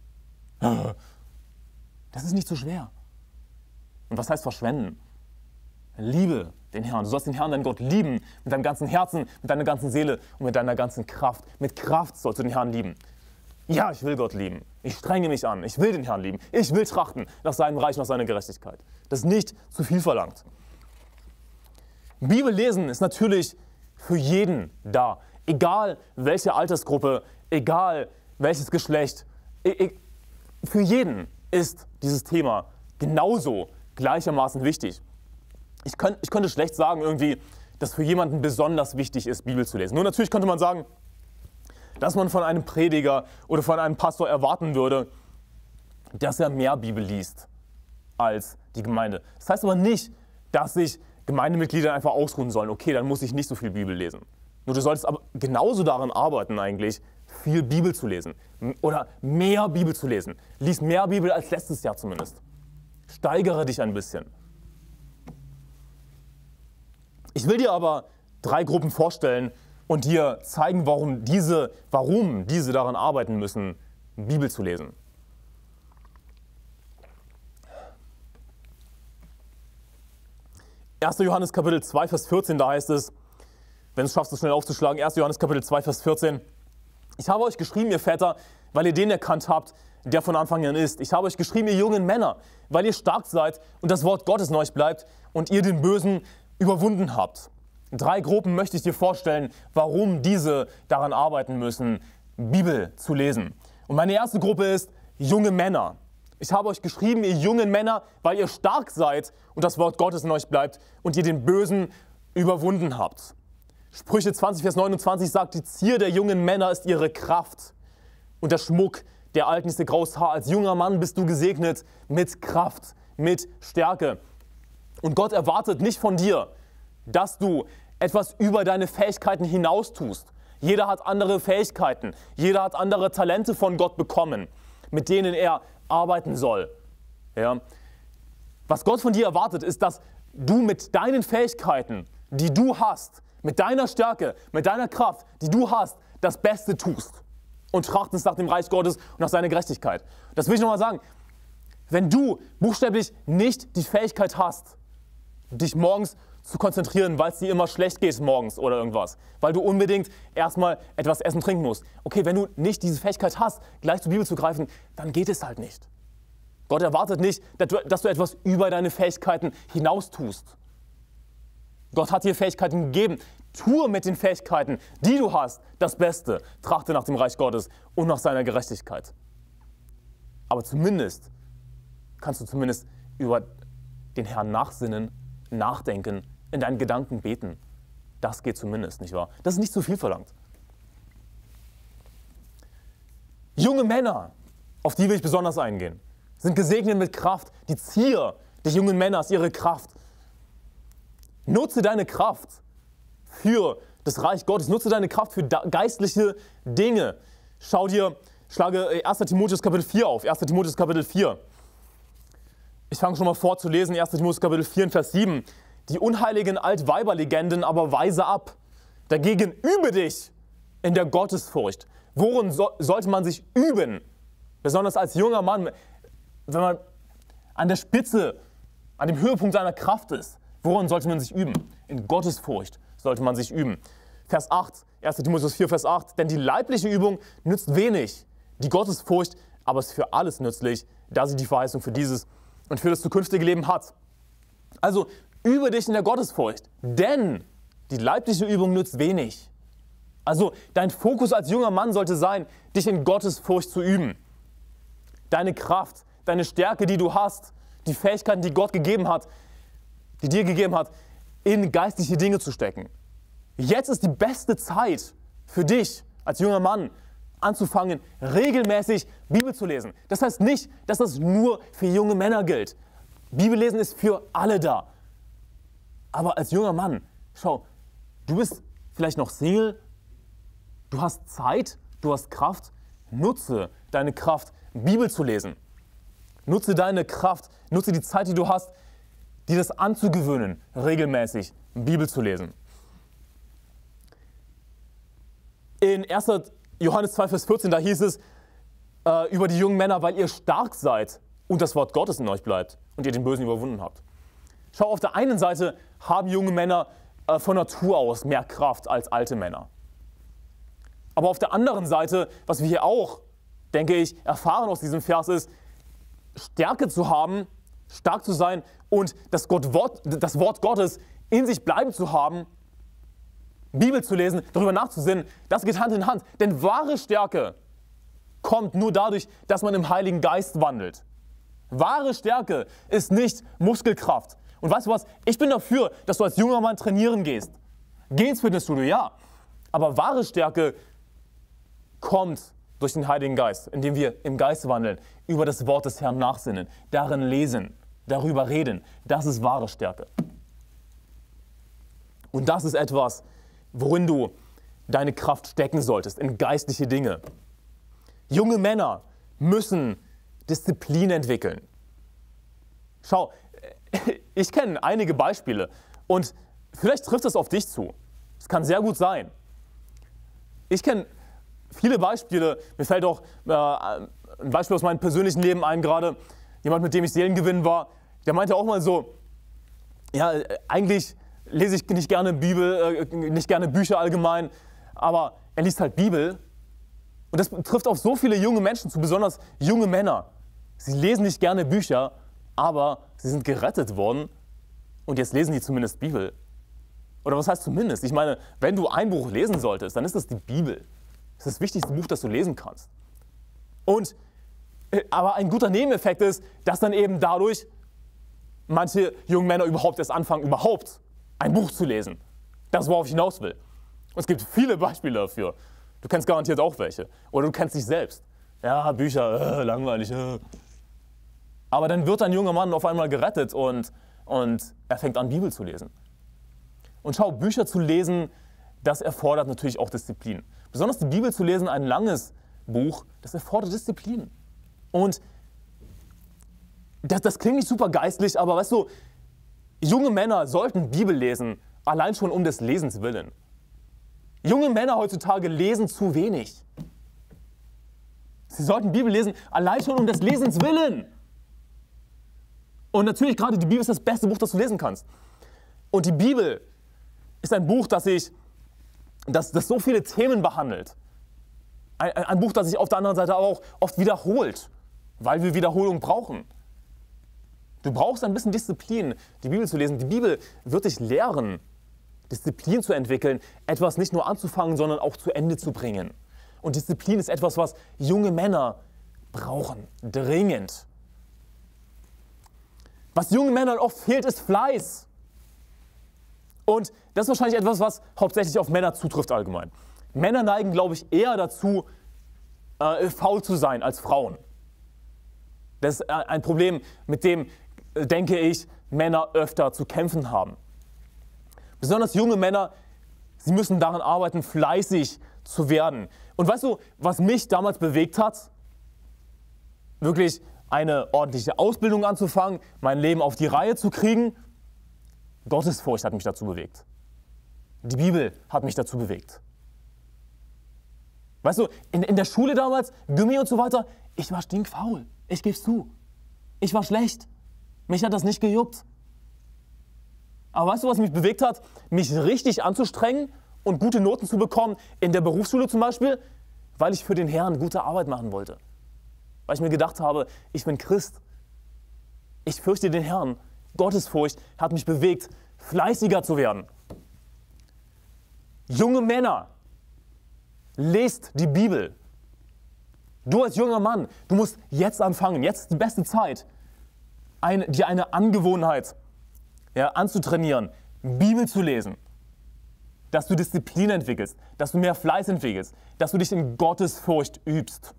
Das ist nicht so schwer. Und was heißt verschwenden? Liebe den Herrn. Du sollst den Herrn, deinen Gott, lieben mit deinem ganzen Herzen, mit deiner ganzen Seele und mit deiner ganzen Kraft. Mit Kraft sollst du den Herrn lieben. Ja, ich will Gott lieben. Ich strenge mich an. Ich will den Herrn lieben. Ich will trachten nach seinem Reich, nach seiner Gerechtigkeit. Das ist nicht zu viel verlangt. Bibel lesen ist natürlich für jeden da. Egal welche Altersgruppe, egal welches Geschlecht. Für jeden ist dieses Thema genauso gleichermaßen wichtig. Ich, könnt, ich könnte schlecht sagen, irgendwie, dass für jemanden besonders wichtig ist, Bibel zu lesen. Nur natürlich könnte man sagen, dass man von einem Prediger oder von einem Pastor erwarten würde, dass er mehr Bibel liest als die Gemeinde. Das heißt aber nicht, dass sich Gemeindemitglieder einfach ausruhen sollen. Okay, dann muss ich nicht so viel Bibel lesen. Nur du solltest aber genauso daran arbeiten eigentlich, viel Bibel zu lesen. Oder mehr Bibel zu lesen. Lies mehr Bibel als letztes Jahr zumindest. Steigere dich ein bisschen. Ich will dir aber drei Gruppen vorstellen und dir zeigen, warum diese, warum diese daran arbeiten müssen, Bibel zu lesen. erster Johannes Kapitel zwei, Vers vierzehn, da heißt es, wenn du es schaffst, es schnell aufzuschlagen, erster Johannes Kapitel zwei, Vers vierzehn. Ich habe euch geschrieben, ihr Väter, weil ihr den erkannt habt, der von Anfang an ist. Ich habe euch geschrieben, ihr jungen Männer, weil ihr stark seid und das Wort Gottes in euch bleibt und ihr den Bösen überwunden habt. Drei Gruppen möchte ich dir vorstellen, warum diese daran arbeiten müssen, Bibel zu lesen. Und meine erste Gruppe ist junge Männer. Ich habe euch geschrieben, ihr jungen Männer, weil ihr stark seid und das Wort Gottes in euch bleibt und ihr den Bösen überwunden habt. Sprüche zwanzig, Vers neunundzwanzig sagt, die Zier der jungen Männer ist ihre Kraft und der Schmuck der Alten ist ihr graues Haar. Als junger Mann bist du gesegnet mit Kraft, mit Stärke. Und Gott erwartet nicht von dir, dass du etwas über deine Fähigkeiten hinaus tust. Jeder hat andere Fähigkeiten. Jeder hat andere Talente von Gott bekommen, mit denen er arbeiten soll. Ja? Was Gott von dir erwartet, ist, dass du mit deinen Fähigkeiten, die du hast, mit deiner Stärke, mit deiner Kraft, die du hast, das Beste tust. Und trachtest nach dem Reich Gottes und nach seiner Gerechtigkeit. Das will ich nochmal sagen. Wenn du buchstäblich nicht die Fähigkeit hast, dich morgens zu konzentrieren, weil es dir immer schlecht geht morgens oder irgendwas, weil du unbedingt erstmal etwas essen, trinken musst. Okay, wenn du nicht diese Fähigkeit hast, gleich zur Bibel zu greifen, dann geht es halt nicht. Gott erwartet nicht, dass du, dass du etwas über deine Fähigkeiten hinaus tust. Gott hat dir Fähigkeiten gegeben. Tue mit den Fähigkeiten, die du hast, das Beste. Trachte nach dem Reich Gottes und nach seiner Gerechtigkeit. Aber zumindest kannst du zumindest über den Herrn nachsinnen, nachdenken, in deinen Gedanken beten. Das geht zumindest, nicht wahr? Das ist nicht zu viel verlangt. Junge Männer, auf die will ich besonders eingehen, sind gesegnet mit Kraft. Die Zier des jungen Männers, ihre Kraft. Nutze deine Kraft für das Reich Gottes. Nutze deine Kraft für geistliche Dinge. Schau dir, schlage erster Timotheus Kapitel vier auf. erster Timotheus Kapitel vier. Ich fange schon mal vor zu lesen, erster Timotheus Kapitel vier, Vers sieben. Die unheiligen Altweiberlegenden aber weise ab, Dagegen übe dich in der Gottesfurcht. Worin so, sollte man sich üben? Besonders als junger Mann, wenn man an der Spitze, an dem Höhepunkt seiner Kraft ist. Worin sollte man sich üben? In Gottesfurcht sollte man sich üben. Vers acht, erster Timotheus vier, Vers acht. Denn die leibliche Übung nützt wenig. Die Gottesfurcht aber ist für alles nützlich, da sie die Verheißung für dieses und für das zukünftige Leben hat. Also übe dich in der Gottesfurcht, denn die leibliche Übung nützt wenig. Also dein Fokus als junger Mann sollte sein, dich in Gottesfurcht zu üben. Deine Kraft, deine Stärke, die du hast, die Fähigkeiten, die Gott gegeben hat, die dir gegeben hat, in geistliche Dinge zu stecken. Jetzt ist die beste Zeit für dich als junger Mann, anzufangen, regelmäßig Bibel zu lesen. Das heißt nicht, dass das nur für junge Männer gilt. Bibellesen ist für alle da. Aber als junger Mann, schau, du bist vielleicht noch Single, du hast Zeit, du hast Kraft, nutze deine Kraft, Bibel zu lesen. Nutze deine Kraft, nutze die Zeit, die du hast, dir das anzugewöhnen, regelmäßig Bibel zu lesen. In erster Johannes zwei, Vers vierzehn, da hieß es äh, über die jungen Männer, weil ihr stark seid und das Wort Gottes in euch bleibt und ihr den Bösen überwunden habt. Schau, auf der einen Seite haben junge Männer äh, von Natur aus mehr Kraft als alte Männer. Aber auf der anderen Seite, was wir hier auch, denke ich, erfahren aus diesem Vers ist, Stärke zu haben, stark zu sein und das, Gott, Wort, das Wort Gottes in sich bleiben zu haben, Bibel zu lesen, darüber nachzusinnen, das geht Hand in Hand. Denn wahre Stärke kommt nur dadurch, dass man im Heiligen Geist wandelt. Wahre Stärke ist nicht Muskelkraft. Und weißt du was? Ich bin dafür, dass du als junger Mann trainieren gehst. Geh ins Fitnessstudio, ja. Aber wahre Stärke kommt durch den Heiligen Geist, indem wir im Geist wandeln, über das Wort des Herrn nachsinnen, darin lesen, darüber reden. Das ist wahre Stärke. Und das ist etwas, worin du deine Kraft stecken solltest, in geistliche Dinge. Junge Männer müssen Disziplin entwickeln. Schau, ich kenne einige Beispiele und vielleicht trifft das auf dich zu. Es kann sehr gut sein. Ich kenne viele Beispiele, mir fällt auch äh, ein Beispiel aus meinem persönlichen Leben ein gerade, jemand, mit dem ich Seelengewinn war, der meinte auch mal so, ja, eigentlich lese ich nicht gerne Bibel, äh, nicht gerne Bücher allgemein, aber er liest halt Bibel. Und das trifft auf so viele junge Menschen zu, besonders junge Männer. Sie lesen nicht gerne Bücher, aber sie sind gerettet worden und jetzt lesen die zumindest Bibel. Oder was heißt zumindest? Ich meine, wenn du ein Buch lesen solltest, dann ist das die Bibel. Das ist das wichtigste Buch, das du lesen kannst. Und, aber ein guter Nebeneffekt ist, dass dann eben dadurch manche junge Männer überhaupt erst anfangen, überhaupt ein Buch zu lesen. Das ist, worauf ich hinaus will. Und es gibt viele Beispiele dafür. Du kennst garantiert auch welche. Oder du kennst dich selbst. Ja, Bücher, äh, langweilig. Äh. Aber dann wird ein junger Mann auf einmal gerettet und, und er fängt an, Bibel zu lesen. Und schau, Bücher zu lesen, das erfordert natürlich auch Disziplin. Besonders die Bibel zu lesen, ein langes Buch, das erfordert Disziplin. Und das, das klingt nicht super geistlich, aber weißt du, junge Männer sollten Bibel lesen, allein schon um des Lesens willen. Junge Männer heutzutage lesen zu wenig. Sie sollten Bibel lesen, allein schon um des Lesens willen. Und natürlich, gerade die Bibel ist das beste Buch, das du lesen kannst. Und die Bibel ist ein Buch, das, ich, das, das so viele Themen behandelt. Ein, ein Buch, das sich auf der anderen Seite aber auch oft wiederholt, weil wir Wiederholung brauchen. Du brauchst ein bisschen Disziplin, die Bibel zu lesen. Die Bibel wird dich lehren, Disziplin zu entwickeln, etwas nicht nur anzufangen, sondern auch zu Ende zu bringen. Und Disziplin ist etwas, was junge Männer brauchen, dringend. Was jungen Männern oft fehlt, ist Fleiß. Und das ist wahrscheinlich etwas, was hauptsächlich auf Männer zutrifft allgemein. Männer neigen, glaube ich, eher dazu, äh, faul zu sein als Frauen. Das ist ein Problem, mit dem, äh, denke ich, Männer öfter zu kämpfen haben. Besonders junge Männer, sie müssen daran arbeiten, fleißig zu werden. Und weißt du, was mich damals bewegt hat? Wirklich eine ordentliche Ausbildung anzufangen, mein Leben auf die Reihe zu kriegen. Gottesfurcht hat mich dazu bewegt. Die Bibel hat mich dazu bewegt. Weißt du, in, in der Schule damals, Gymi und so weiter, ich war stinkfaul. Ich gebe es zu. Ich war schlecht. Mich hat das nicht gejuckt. Aber weißt du, was mich bewegt hat? Mich richtig anzustrengen und gute Noten zu bekommen, in der Berufsschule zum Beispiel, weil ich für den Herrn gute Arbeit machen wollte. Weil ich mir gedacht habe, ich bin Christ. Ich fürchte den Herrn. Gottesfurcht hat mich bewegt, fleißiger zu werden. Junge Männer, lest die Bibel. Du als junger Mann, du musst jetzt anfangen, jetzt ist die beste Zeit, ein, dir eine Angewohnheit ja, anzutrainieren, Bibel zu lesen. Dass du Disziplin entwickelst, dass du mehr Fleiß entwickelst, dass du dich in Gottesfurcht übst.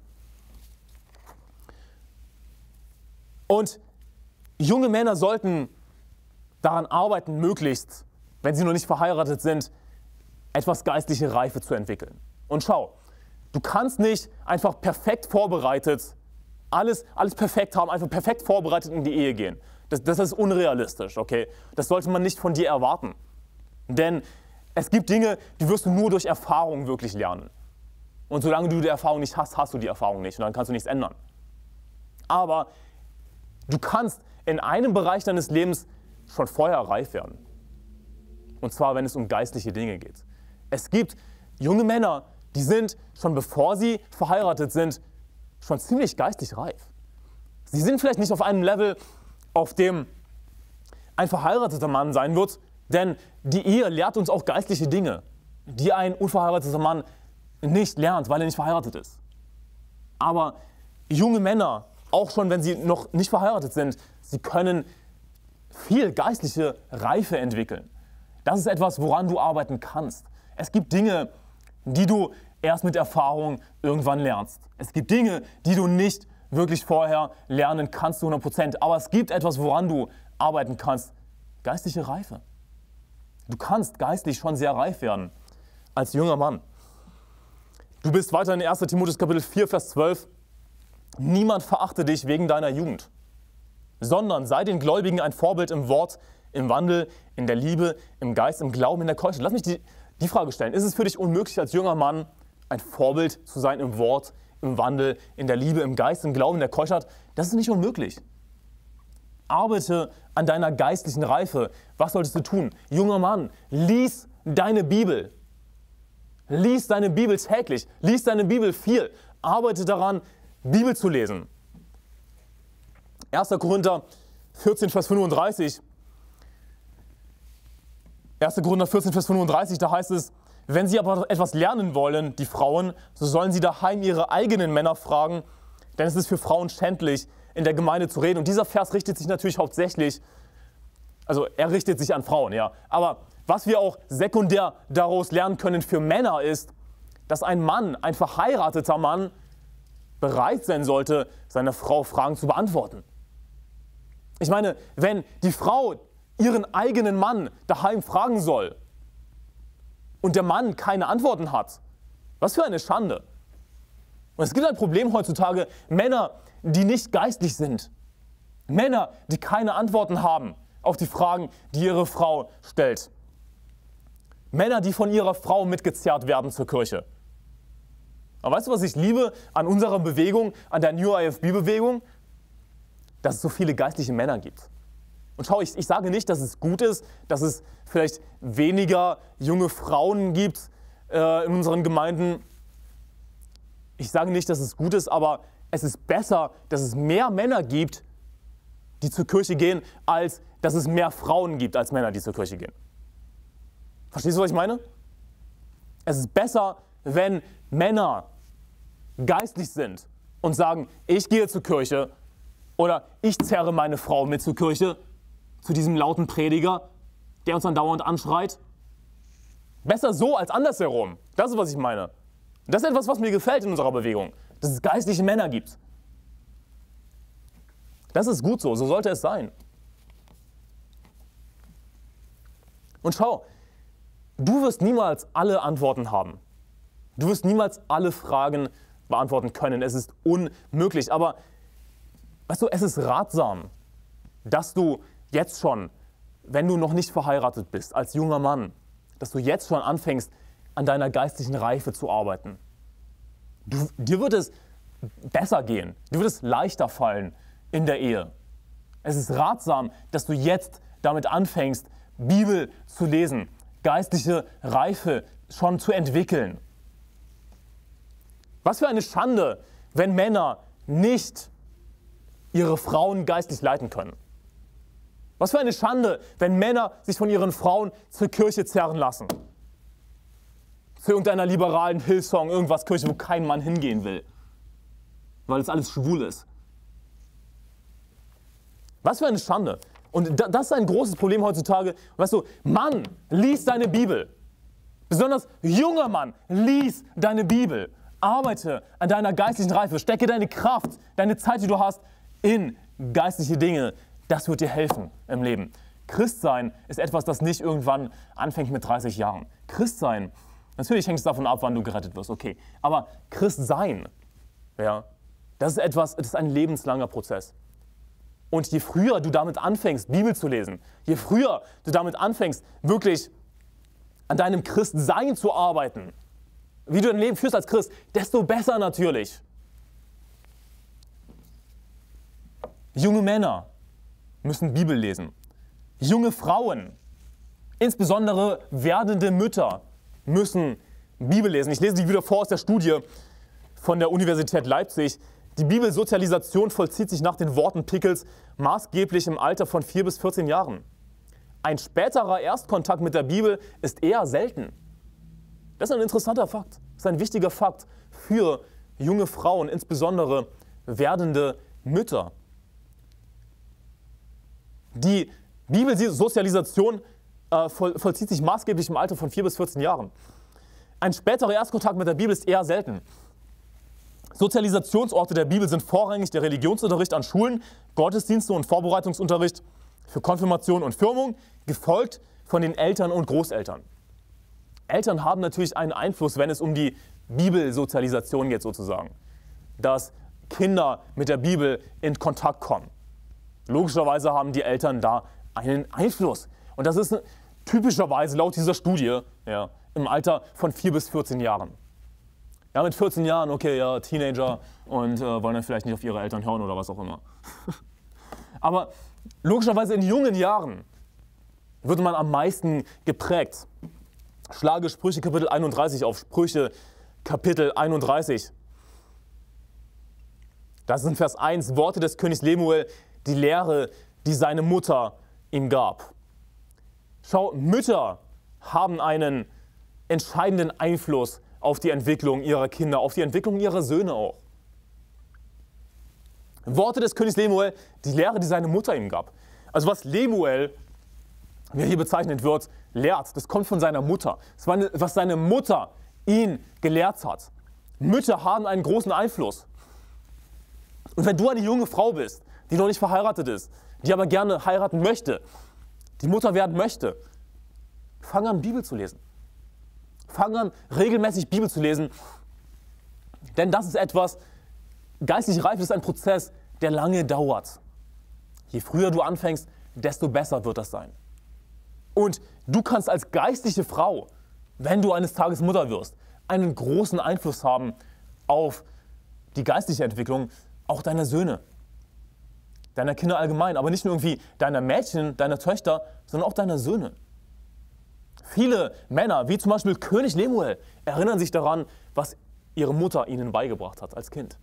Und junge Männer sollten daran arbeiten, möglichst, wenn sie noch nicht verheiratet sind, etwas geistliche Reife zu entwickeln. Und schau, du kannst nicht einfach perfekt vorbereitet, alles, alles perfekt haben, einfach perfekt vorbereitet in die Ehe gehen. Das, das ist unrealistisch, okay? Das sollte man nicht von dir erwarten. Denn es gibt Dinge, die wirst du nur durch Erfahrung wirklich lernen. Und solange du die Erfahrung nicht hast, hast du die Erfahrung nicht und dann kannst du nichts ändern. Aber du kannst in einem Bereich deines Lebens schon vorher reif werden. Und zwar, wenn es um geistliche Dinge geht. Es gibt junge Männer, die sind, schon bevor sie verheiratet sind, schon ziemlich geistlich reif. Sie sind vielleicht nicht auf einem Level, auf dem ein verheirateter Mann sein wird, denn die Ehe lehrt uns auch geistliche Dinge, die ein unverheirateter Mann nicht lernt, weil er nicht verheiratet ist. Aber junge Männer, auch schon wenn sie noch nicht verheiratet sind, sie können viel geistliche Reife entwickeln. Das ist etwas, woran du arbeiten kannst. Es gibt Dinge, die du erst mit Erfahrung irgendwann lernst. Es gibt Dinge, die du nicht wirklich vorher lernen kannst zu hundert Prozent. Aber es gibt etwas, woran du arbeiten kannst. Geistliche Reife. Du kannst geistlich schon sehr reif werden als junger Mann. Du bist weiter in erster Timotheus Kapitel vier, Vers zwölf. Niemand verachte dich wegen deiner Jugend, sondern sei den Gläubigen ein Vorbild im Wort, im Wandel, in der Liebe, im Geist, im Glauben, in der Keuschheit. Lass mich die, die Frage stellen. Ist es für dich unmöglich, als junger Mann ein Vorbild zu sein im Wort, im Wandel, in der Liebe, im Geist, im Glauben, in der Keuschheit? Das ist nicht unmöglich. Arbeite an deiner geistlichen Reife. Was solltest du tun? Junger Mann, lies deine Bibel. Lies deine Bibel täglich. Lies deine Bibel viel. Arbeite daran, Bibel zu lesen. erster Korinther vierzehn, Vers fünfunddreißig. erster Korinther vierzehn, Vers fünfunddreißig, da heißt es, wenn sie aber etwas lernen wollen, die Frauen, so sollen sie daheim ihre eigenen Männer fragen, denn es ist für Frauen schändlich, in der Gemeinde zu reden. Und dieser Vers richtet sich natürlich hauptsächlich, also er richtet sich an Frauen, ja. Aber was wir auch sekundär daraus lernen können für Männer ist, dass ein Mann, ein verheirateter Mann, bereit sein sollte, seiner Frau Fragen zu beantworten. Ich meine, wenn die Frau ihren eigenen Mann daheim fragen soll und der Mann keine Antworten hat, was für eine Schande. Und es gibt ein Problem heutzutage, Männer, die nicht geistlich sind. Männer, die keine Antworten haben auf die Fragen, die ihre Frau stellt. Männer, die von ihrer Frau mitgezerrt werden zur Kirche. Aber weißt du, was ich liebe an unserer Bewegung, an der New I F B-Bewegung? Dass es so viele geistliche Männer gibt. Und schau, ich, ich sage nicht, dass es gut ist, dass es vielleicht weniger junge Frauen gibt äh, in unseren Gemeinden. Ich sage nicht, dass es gut ist, aber es ist besser, dass es mehr Männer gibt, die zur Kirche gehen, als dass es mehr Frauen gibt als Männer, die zur Kirche gehen. Verstehst du, was ich meine? Es ist besser, wenn Männer geistlich sind und sagen, ich gehe zur Kirche oder ich zerre meine Frau mit zur Kirche, zu diesem lauten Prediger, der uns dann dauernd anschreit. Besser so als andersherum. Das ist, was ich meine. Das ist etwas, was mir gefällt in unserer Bewegung, dass es geistliche Männer gibt. Das ist gut so, so sollte es sein. Und schau, du wirst niemals alle Antworten haben. Du wirst niemals alle Fragen beantworten können. Es ist unmöglich. Aber weißt du, es ist ratsam, dass du jetzt schon, wenn du noch nicht verheiratet bist, als junger Mann, dass du jetzt schon anfängst, an deiner geistlichen Reife zu arbeiten. Du, dir wird es besser gehen, dir wird es leichter fallen in der Ehe. Es ist ratsam, dass du jetzt damit anfängst, Bibel zu lesen, geistliche Reife schon zu entwickeln. Was für eine Schande, wenn Männer nicht ihre Frauen geistlich leiten können. Was für eine Schande, wenn Männer sich von ihren Frauen zur Kirche zerren lassen. Zu irgendeiner liberalen Hillsong, irgendwas Kirche, wo kein Mann hingehen will. Weil es alles schwul ist. Was für eine Schande. Und das ist ein großes Problem heutzutage. Weißt du, Mann, lies deine Bibel. Besonders junger Mann, lies deine Bibel. Arbeite an deiner geistlichen Reife. Stecke deine Kraft, deine Zeit, die du hast, in geistliche Dinge. Das wird dir helfen im Leben. Christsein ist etwas, das nicht irgendwann anfängt mit dreißig Jahren. Christsein, natürlich hängt es davon ab, wann du gerettet wirst, okay. Aber Christsein, ja, das ist etwas, das ist ein lebenslanger Prozess. Und je früher du damit anfängst, Bibel zu lesen, je früher du damit anfängst, wirklich an deinem Christsein zu arbeiten, wie du dein Leben führst als Christ, desto besser natürlich. Junge Männer müssen Bibel lesen. Junge Frauen, insbesondere werdende Mütter, müssen Bibel lesen. Ich lese die wieder vor aus der Studie von der Universität Leipzig. Die Bibelsozialisation vollzieht sich nach den Worten Pickels maßgeblich im Alter von vier bis vierzehn Jahren. Ein späterer Erstkontakt mit der Bibel ist eher selten. Das ist ein interessanter Fakt. Das ist ein wichtiger Fakt für junge Frauen, insbesondere werdende Mütter. Die Bibelsozialisation äh, voll, vollzieht sich maßgeblich im Alter von vier bis vierzehn Jahren. Ein späterer Erstkontakt mit der Bibel ist eher selten. Sozialisationsorte der Bibel sind vorrangig der Religionsunterricht an Schulen, Gottesdienste und Vorbereitungsunterricht für Konfirmation und Firmung, gefolgt von den Eltern und Großeltern. Eltern haben natürlich einen Einfluss, wenn es um die Bibelsozialisation geht sozusagen, dass Kinder mit der Bibel in Kontakt kommen. Logischerweise haben die Eltern da einen Einfluss. Und das ist typischerweise laut dieser Studie ja, im Alter von vier bis vierzehn Jahren. Ja, mit vierzehn Jahren, okay, ja, Teenager und äh, wollen dann vielleicht nicht auf ihre Eltern hören oder was auch immer. Aber logischerweise in jungen Jahren wird man am meisten geprägt. Schlage Sprüche Kapitel einunddreißig auf, Sprüche Kapitel einunddreißig. Das sind Vers eins, Worte des Königs Lemuel, die Lehre, die seine Mutter ihm gab. Schau, Mütter haben einen entscheidenden Einfluss auf die Entwicklung ihrer Kinder, auf die Entwicklung ihrer Söhne auch. Worte des Königs Lemuel, die Lehre, die seine Mutter ihm gab. Also was Lemuel, wie er hier bezeichnet wird, lehrt, das kommt von seiner Mutter. Das war eine, was seine Mutter ihn gelehrt hat. Mütter haben einen großen Einfluss. Und wenn du eine junge Frau bist, die noch nicht verheiratet ist, die aber gerne heiraten möchte, die Mutter werden möchte, fang an, Bibel zu lesen. Fang an, regelmäßig Bibel zu lesen, denn das ist etwas, geistliche Reife ist ein Prozess, der lange dauert. Je früher du anfängst, desto besser wird das sein. Und du kannst als geistliche Frau, wenn du eines Tages Mutter wirst, einen großen Einfluss haben auf die geistliche Entwicklung auch deiner Söhne, deiner Kinder allgemein, aber nicht nur irgendwie deiner Mädchen, deiner Töchter, sondern auch deiner Söhne. Viele Männer, wie zum Beispiel König Lemuel, erinnern sich daran, was ihre Mutter ihnen beigebracht hat als Kind.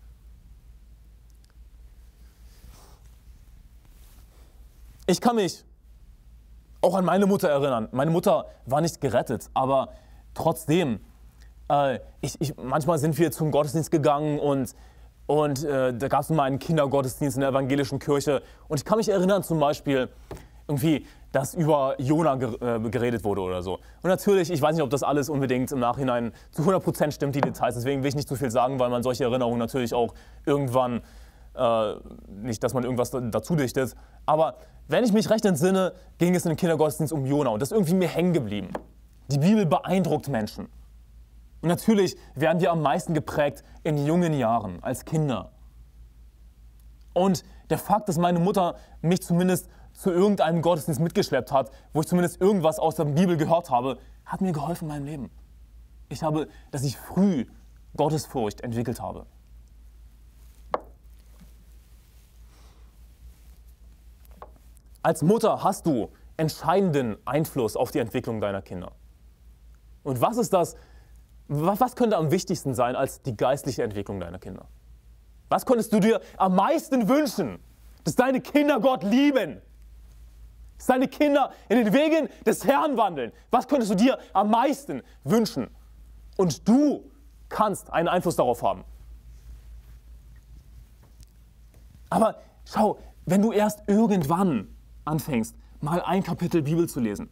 Ich kann mich auch an meine Mutter erinnern. Meine Mutter war nicht gerettet, aber trotzdem, äh, ich, ich, manchmal sind wir zum Gottesdienst gegangen und, und äh, da gab es mal einen Kindergottesdienst in der evangelischen Kirche. Und ich kann mich erinnern zum Beispiel, irgendwie, dass über Jona geredet wurde oder so. Und natürlich, ich weiß nicht, ob das alles unbedingt im Nachhinein zu hundert Prozent stimmt, die Details. Deswegen will ich nicht zu viel sagen, weil man solche Erinnerungen natürlich auch irgendwann, äh, nicht, dass man irgendwas dazu dichtet. Aber wenn ich mich recht entsinne, ging es in den Kindergottesdienst um Jona. Und das ist irgendwie mir hängen geblieben. Die Bibel beeindruckt Menschen. Und natürlich werden wir am meisten geprägt in jungen Jahren, als Kinder. Und der Fakt, dass meine Mutter mich zumindest zu irgendeinem Gottesdienst mitgeschleppt hat, wo ich zumindest irgendwas aus der Bibel gehört habe, hat mir geholfen in meinem Leben. Ich habe, dass ich früh Gottesfurcht entwickelt habe. Als Mutter hast du entscheidenden Einfluss auf die Entwicklung deiner Kinder. Und was ist das, was könnte am wichtigsten sein als die geistliche Entwicklung deiner Kinder? Was könntest du dir am meisten wünschen? Dass deine Kinder Gott lieben. Dass deine Kinder in den Wegen des Herrn wandeln. Was könntest du dir am meisten wünschen? Und du kannst einen Einfluss darauf haben. Aber schau, wenn du erst irgendwann anfängst, mal ein Kapitel Bibel zu lesen.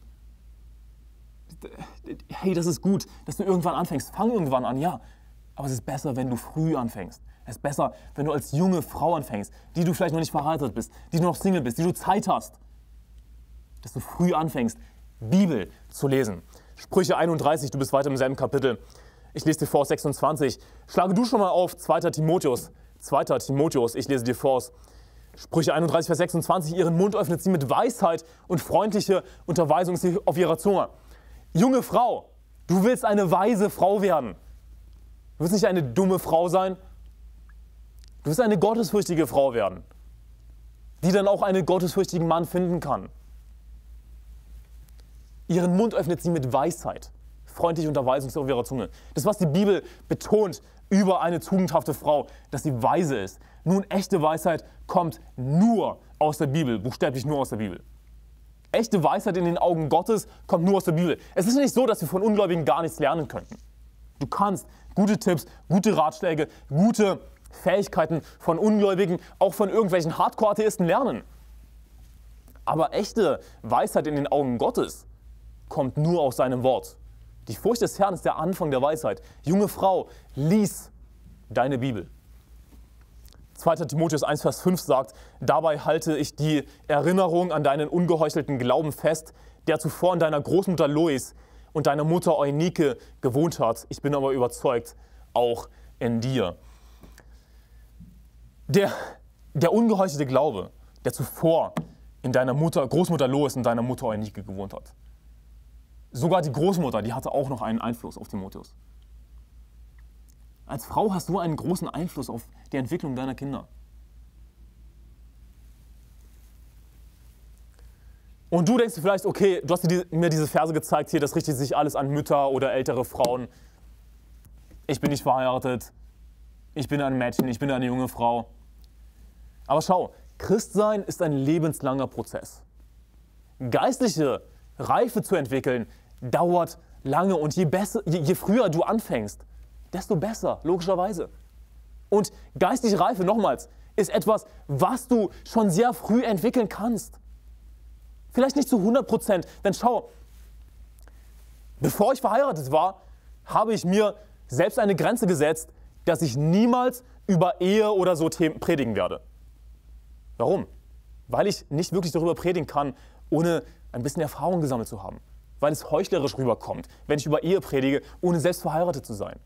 Hey, das ist gut, dass du irgendwann anfängst. Fang irgendwann an, ja. Aber es ist besser, wenn du früh anfängst. Es ist besser, wenn du als junge Frau anfängst, die du vielleicht noch nicht verheiratet bist, die du noch Single bist, die du Zeit hast. Dass du früh anfängst, Bibel zu lesen. Sprüche einunddreißig, du bist weiter im selben Kapitel. Ich lese dir vor aus sechsundzwanzig. Schlage du schon mal auf zweiter Timotheus. zweiter Timotheus, ich lese dir vor aus Sprüche einunddreißig, Vers sechsundzwanzig. Ihren Mund öffnet sie mit Weisheit und freundliche Unterweisung ist sie auf ihrer Zunge. Junge Frau, du willst eine weise Frau werden. Du willst nicht eine dumme Frau sein. Du willst eine gottesfürchtige Frau werden, die dann auch einen gottesfürchtigen Mann finden kann. Ihren Mund öffnet sie mit Weisheit. Freundliche Unterweisung ist auf ihrer Zunge. Das, was die Bibel betont über eine tugendhafte Frau, dass sie weise ist. Nun, echte Weisheit kommt nur aus der Bibel, buchstäblich nur aus der Bibel. Echte Weisheit in den Augen Gottes kommt nur aus der Bibel. Es ist nicht so, dass wir von Ungläubigen gar nichts lernen könnten. Du kannst gute Tipps, gute Ratschläge, gute Fähigkeiten von Ungläubigen, auch von irgendwelchen Hardcore-Atheisten lernen. Aber echte Weisheit in den Augen Gottes kommt nur aus seinem Wort. Die Furcht des Herrn ist der Anfang der Weisheit. Junge Frau, lies deine Bibel. zweiter Timotheus eins, Vers fünf sagt, dabei halte ich die Erinnerung an deinen ungeheuchelten Glauben fest, der zuvor in deiner Großmutter Lois und deiner Mutter Eunike gewohnt hat. Ich bin aber überzeugt, auch in dir. Der, der ungeheuchelte Glaube, der zuvor in deiner Mutter, Großmutter Lois und deiner Mutter Eunike gewohnt hat. Sogar die Großmutter, die hatte auch noch einen Einfluss auf Timotheus. Als Frau hast du einen großen Einfluss auf die Entwicklung deiner Kinder. Und du denkst vielleicht, okay, du hast mir diese Verse gezeigt hier, das richtet sich alles an Mütter oder ältere Frauen. Ich bin nicht verheiratet, ich bin ein Mädchen, ich bin eine junge Frau. Aber schau, Christsein ist ein lebenslanger Prozess. Geistliche Reife zu entwickeln, dauert lange und je, besser, je, je früher du anfängst, desto besser, logischerweise. Und geistliche Reife, nochmals, ist etwas, was du schon sehr früh entwickeln kannst. Vielleicht nicht zu hundert Prozent, denn schau, bevor ich verheiratet war, habe ich mir selbst eine Grenze gesetzt, dass ich niemals über Ehe oder so Themen predigen werde. Warum? Weil ich nicht wirklich darüber predigen kann, ohne ein bisschen Erfahrung gesammelt zu haben. Weil es heuchlerisch rüberkommt, wenn ich über Ehe predige, ohne selbst verheiratet zu sein.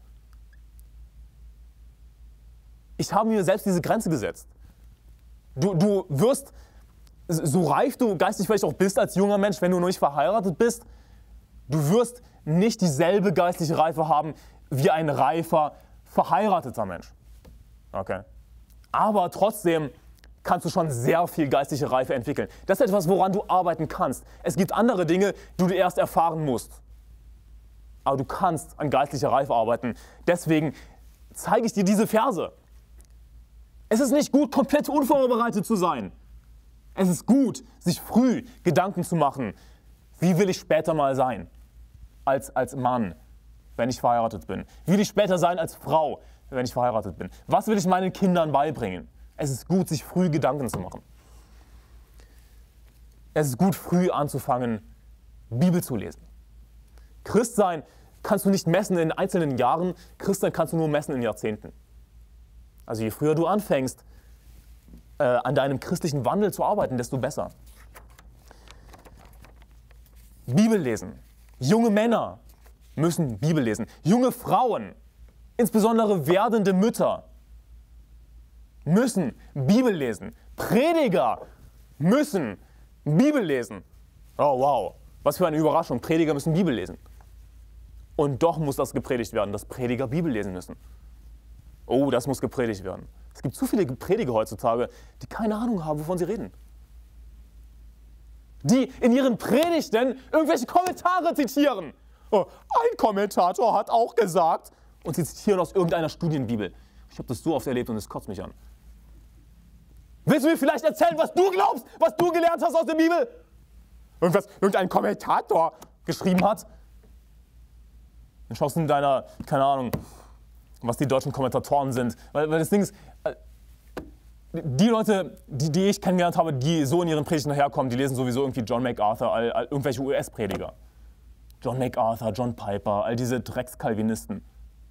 Ich habe mir selbst diese Grenze gesetzt. Du, du wirst, so reif du geistig vielleicht auch bist als junger Mensch, wenn du noch nicht verheiratet bist, du wirst nicht dieselbe geistliche Reife haben wie ein reifer, verheirateter Mensch. Okay. Aber trotzdem kannst du schon sehr viel geistliche Reife entwickeln. Das ist etwas, woran du arbeiten kannst. Es gibt andere Dinge, die du erst erfahren musst. Aber du kannst an geistlicher Reife arbeiten. Deswegen zeige ich dir diese Verse. Es ist nicht gut, komplett unvorbereitet zu sein. Es ist gut, sich früh Gedanken zu machen, wie will ich später mal sein als, als Mann, wenn ich verheiratet bin? Wie will ich später sein als Frau, wenn ich verheiratet bin? Was will ich meinen Kindern beibringen? Es ist gut, sich früh Gedanken zu machen. Es ist gut, früh anzufangen, Bibel zu lesen. Christsein kannst du nicht messen in einzelnen Jahren, Christsein kannst du nur messen in Jahrzehnten. Also je früher du anfängst, äh, an deinem christlichen Wandel zu arbeiten, desto besser. Bibel lesen. Junge Männer müssen Bibel lesen. Junge Frauen, insbesondere werdende Mütter, müssen Bibel lesen. Prediger müssen Bibel lesen. Oh wow, was für eine Überraschung. Prediger müssen Bibel lesen. Und doch muss das gepredigt werden, dass Prediger Bibel lesen müssen. Oh, das muss gepredigt werden. Es gibt zu viele Prediger heutzutage, die keine Ahnung haben, wovon sie reden. Die in ihren Predigten irgendwelche Kommentare zitieren. Oh, ein Kommentator hat auch gesagt. Und sie zitieren aus irgendeiner Studienbibel. Ich habe das so oft erlebt und es kotzt mich an. Willst du mir vielleicht erzählen, was du glaubst, was du gelernt hast aus der Bibel? Irgendwas, irgendein Kommentator geschrieben hat? Dann schaust du in deiner, keine Ahnung, was die deutschen Kommentatoren sind. Weil, weil das Ding ist, die Leute, die, die ich kennengelernt habe, die so in ihren Predigten daherkommen, die lesen sowieso irgendwie John MacArthur, all, all, irgendwelche U S-Prediger. John MacArthur, John Piper, all diese Dreckskalvinisten.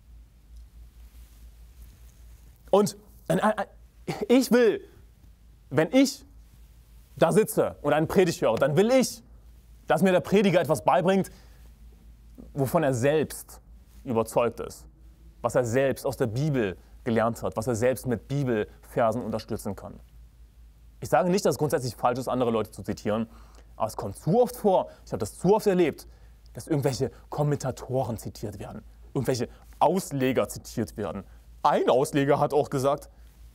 Und ich will, wenn ich da sitze und einen Predigt höre, dann will ich, dass mir der Prediger etwas beibringt, wovon er selbst überzeugt ist. Was er selbst aus der Bibel gelernt hat, was er selbst mit Bibelversen unterstützen kann. Ich sage nicht, dass es grundsätzlich falsch ist, andere Leute zu zitieren, aber es kommt zu oft vor, ich habe das zu oft erlebt, dass irgendwelche Kommentatoren zitiert werden, irgendwelche Ausleger zitiert werden. Ein Ausleger hat auch gesagt,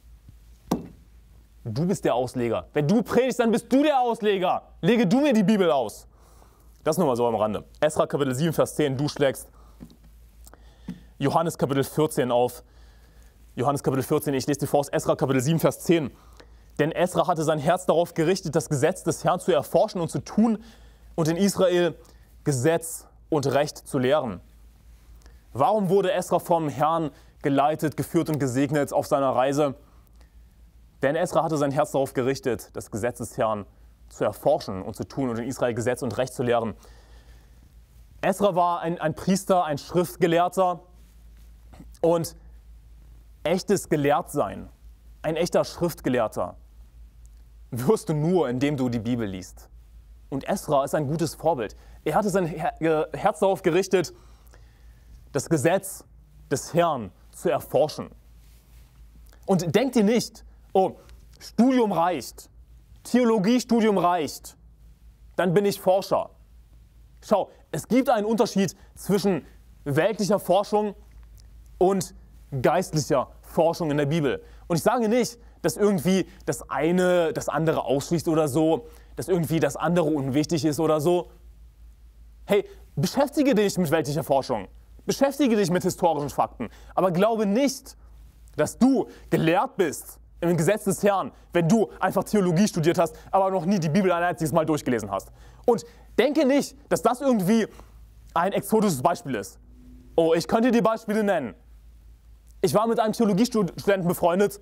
du bist der Ausleger. Wenn du predigst, dann bist du der Ausleger. Lege du mir die Bibel aus. Das nur mal so am Rande. Esra Kapitel sieben, Vers zehn, du schlägst Johannes Kapitel vierzehn auf. Johannes Kapitel vierzehn, ich lese dir vor aus Esra Kapitel sieben, Vers zehn. Denn Esra hatte sein Herz darauf gerichtet, das Gesetz des Herrn zu erforschen und zu tun und in Israel Gesetz und Recht zu lehren. Warum wurde Esra vom Herrn geleitet, geführt und gesegnet auf seiner Reise? Denn Esra hatte sein Herz darauf gerichtet, das Gesetz des Herrn zu erforschen und zu tun und in Israel Gesetz und Recht zu lehren. Esra war ein, ein Priester, ein Schriftgelehrter und echtes Gelehrtsein, ein echter Schriftgelehrter, wirst du nur, indem du die Bibel liest. Und Esra ist ein gutes Vorbild. Er hatte sein Herz darauf gerichtet, das Gesetz des Herrn zu erforschen. Und denk dir nicht, oh, Studium reicht, Theologiestudium reicht, dann bin ich Forscher. Schau, es gibt einen Unterschied zwischen weltlicher Forschung und geistlicher Forschung in der Bibel. Und ich sage nicht, dass irgendwie das eine das andere ausschließt oder so, dass irgendwie das andere unwichtig ist oder so. Hey, beschäftige dich mit weltlicher Forschung, beschäftige dich mit historischen Fakten, aber glaube nicht, dass du gelehrt bist im Gesetz des Herrn, wenn du einfach Theologie studiert hast, aber noch nie die Bibel ein einziges Mal durchgelesen hast. Und denke nicht, dass das irgendwie ein exotisches Beispiel ist. Oh, ich könnte dir Beispiele nennen. Ich war mit einem Theologiestudenten befreundet.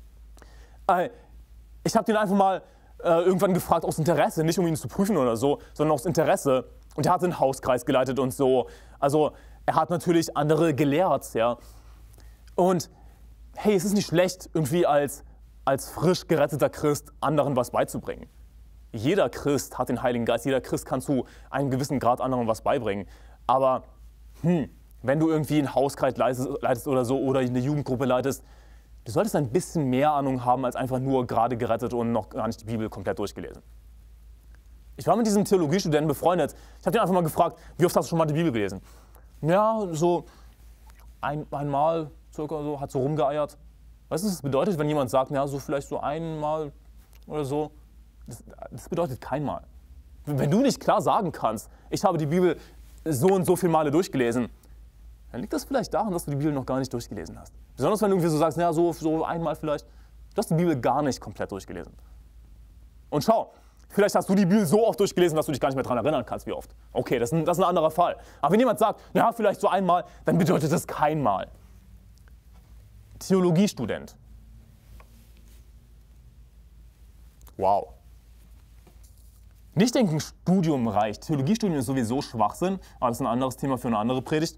Ich habe den einfach mal irgendwann gefragt aus Interesse, nicht um ihn zu prüfen oder so, sondern aus Interesse. Und er hat einen Hauskreis geleitet und so. Also er hat natürlich andere gelehrt, ja. Und hey, es ist nicht schlecht, irgendwie als, als frisch geretteter Christ anderen was beizubringen. Jeder Christ hat den Heiligen Geist, jeder Christ kann zu einem gewissen Grad anderen was beibringen. Aber hm, wenn du irgendwie einen Hauskreis leitest oder so oder eine Jugendgruppe leitest, du solltest ein bisschen mehr Ahnung haben als einfach nur gerade gerettet und noch gar nicht die Bibel komplett durchgelesen. Ich war mit diesem Theologiestudenten befreundet. Ich habe ihn einfach mal gefragt, wie oft hast du schon mal die Bibel gelesen? Ja, so ein, einmal circa so, hat so rumgeeiert. Weißt du, was das bedeutet, wenn jemand sagt, ja, so vielleicht so einmal oder so? Das, das bedeutet keinmal. Wenn du nicht klar sagen kannst, ich habe die Bibel so und so viele Male durchgelesen, dann liegt das vielleicht daran, dass du die Bibel noch gar nicht durchgelesen hast. Besonders wenn du irgendwie so sagst, ja, so, so einmal vielleicht. Du hast die Bibel gar nicht komplett durchgelesen. Und schau, vielleicht hast du die Bibel so oft durchgelesen, dass du dich gar nicht mehr daran erinnern kannst, wie oft. Okay, das ist, ein, das ist ein anderer Fall. Aber wenn jemand sagt, ja, vielleicht so einmal, dann bedeutet das keinmal. Theologiestudent. Wow. Nicht denken, Studium reicht. Theologiestudium ist sowieso Schwachsinn, aber das ist ein anderes Thema für eine andere Predigt.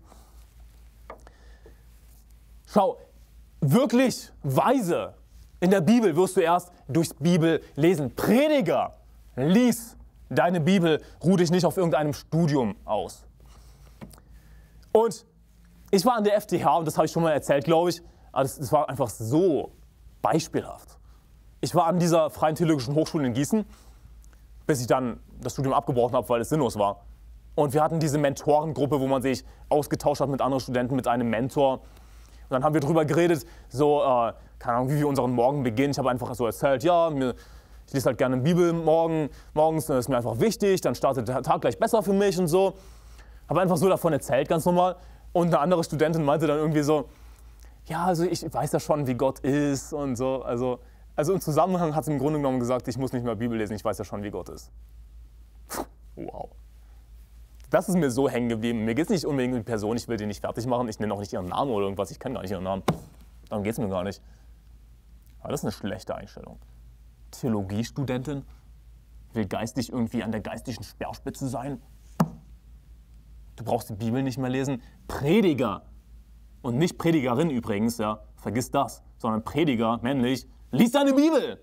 Schau, wirklich weise in der Bibel wirst du erst durchs Bibellesen. Prediger, lies deine Bibel, ruh dich nicht auf irgendeinem Studium aus. Und ich war an der F T H und das habe ich schon mal erzählt, glaube ich, aber das, das war einfach so beispielhaft. Ich war an dieser Freien Theologischen Hochschule in Gießen, bis ich dann das Studium abgebrochen habe, weil es sinnlos war. Und wir hatten diese Mentorengruppe, wo man sich ausgetauscht hat mit anderen Studenten, mit einem Mentor. Und dann haben wir darüber geredet, so, äh, keine Ahnung, wie wir unseren Morgen beginnen. Ich habe einfach so erzählt, ja, mir, ich lese halt gerne Bibel morgen, morgens, das ist mir einfach wichtig, dann startet der Tag gleich besser für mich und so. Habe einfach so davon erzählt, ganz normal. Und eine andere Studentin meinte dann irgendwie so, ja, also ich weiß ja schon, wie Gott ist und so. Also, also im Zusammenhang hat sie im Grunde genommen gesagt, ich muss nicht mehr Bibel lesen, ich weiß ja schon, wie Gott ist. Wow. Das ist mir so hängen geblieben. Mir geht es nicht unbedingt um die Person, ich will die nicht fertig machen, ich nenne auch nicht ihren Namen oder irgendwas, ich kenne gar nicht ihren Namen. Darum geht es mir gar nicht. Aber das ist eine schlechte Einstellung. Theologiestudentin will geistig irgendwie an der geistlichen Speerspitze sein. Du brauchst die Bibel nicht mehr lesen. Prediger, und nicht Predigerin übrigens, ja, vergiss das, sondern Prediger, männlich, lies deine Bibel.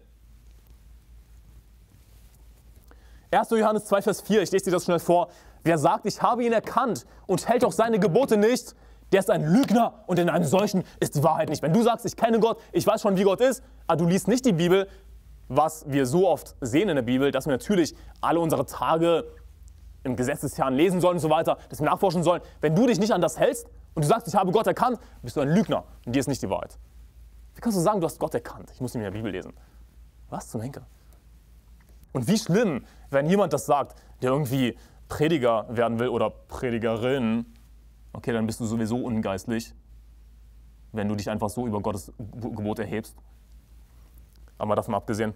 erster Johannes zwei, Vers vier, ich lese dir das schnell vor. Wer sagt, ich habe ihn erkannt und hält auch seine Gebote nicht, der ist ein Lügner und in einem solchen ist die Wahrheit nicht. Wenn du sagst, ich kenne Gott, ich weiß schon, wie Gott ist, aber du liest nicht die Bibel, was wir so oft sehen in der Bibel, dass wir natürlich alle unsere Tage im Gesetz des Herrn lesen sollen und so weiter, dass wir nachforschen sollen. Wenn du dich nicht an das hältst und du sagst, ich habe Gott erkannt, bist du ein Lügner und dir ist nicht die Wahrheit. Wie kannst du sagen, du hast Gott erkannt? Ich muss nicht mehr Bibel lesen. Was zum Henker? Und wie schlimm, wenn jemand das sagt, der irgendwie Prediger werden will oder Predigerin, okay, dann bist du sowieso ungeistlich, wenn du dich einfach so über Gottes Gebot erhebst. Aber davon abgesehen.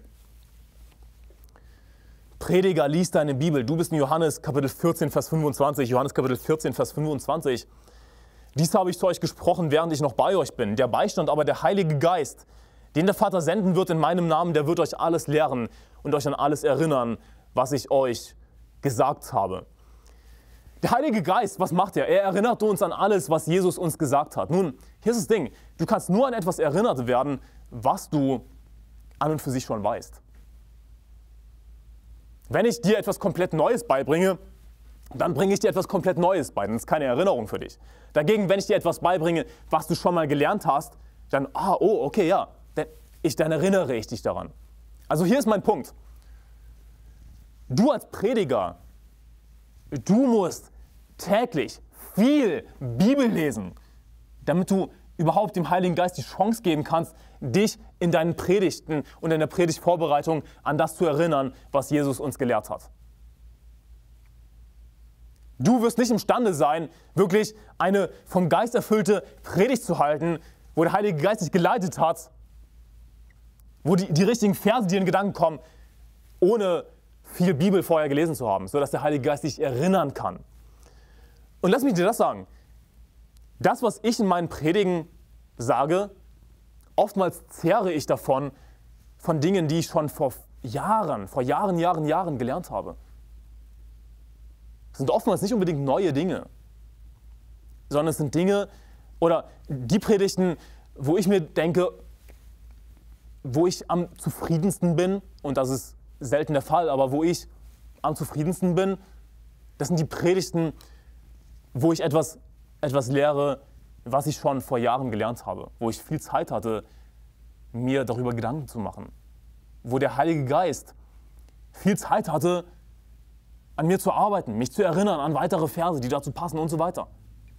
Prediger, lies deine Bibel. Du bist in Johannes Kapitel vierzehn, Vers fünfundzwanzig. Johannes Kapitel vierzehn, Vers fünfundzwanzig. Dies habe ich zu euch gesprochen, während ich noch bei euch bin. Der Beistand aber, der Heilige Geist, den der Vater senden wird in meinem Namen, der wird euch alles lehren und euch an alles erinnern, was ich euch gesagt habe. Der Heilige Geist, was macht er? Er erinnert uns an alles, was Jesus uns gesagt hat. Nun, hier ist das Ding. Du kannst nur an etwas erinnert werden, was du an und für sich schon weißt. Wenn ich dir etwas komplett Neues beibringe, dann bringe ich dir etwas komplett Neues bei. Das ist keine Erinnerung für dich. Dagegen, wenn ich dir etwas beibringe, was du schon mal gelernt hast, dann, ah, oh, okay, ja, dann, ich, dann erinnere ich dich daran. Also hier ist mein Punkt. Du als Prediger, du musst täglich viel Bibel lesen, damit du überhaupt dem Heiligen Geist die Chance geben kannst, dich in deinen Predigten und in der Predigtvorbereitung an das zu erinnern, was Jesus uns gelehrt hat. Du wirst nicht imstande sein, wirklich eine vom Geist erfüllte Predigt zu halten, wo der Heilige Geist dich geleitet hat, wo die, die richtigen Verse dir in Gedanken kommen, ohne viel Bibel vorher gelesen zu haben, sodass der Heilige Geist dich erinnern kann. Und lass mich dir das sagen. Das, was ich in meinen Predigen sage, oftmals zehre ich davon, von Dingen, die ich schon vor Jahren, vor Jahren, Jahren, Jahren gelernt habe. Das sind oftmals nicht unbedingt neue Dinge, sondern es sind Dinge oder die Predigten, wo ich mir denke, wo ich am zufriedensten bin, und das ist selten der Fall, aber wo ich am zufriedensten bin, das sind die Predigten, wo ich etwas, etwas lehre, was ich schon vor Jahren gelernt habe, wo ich viel Zeit hatte, mir darüber Gedanken zu machen, wo der Heilige Geist viel Zeit hatte, an mir zu arbeiten, mich zu erinnern an weitere Verse, die dazu passen und so weiter.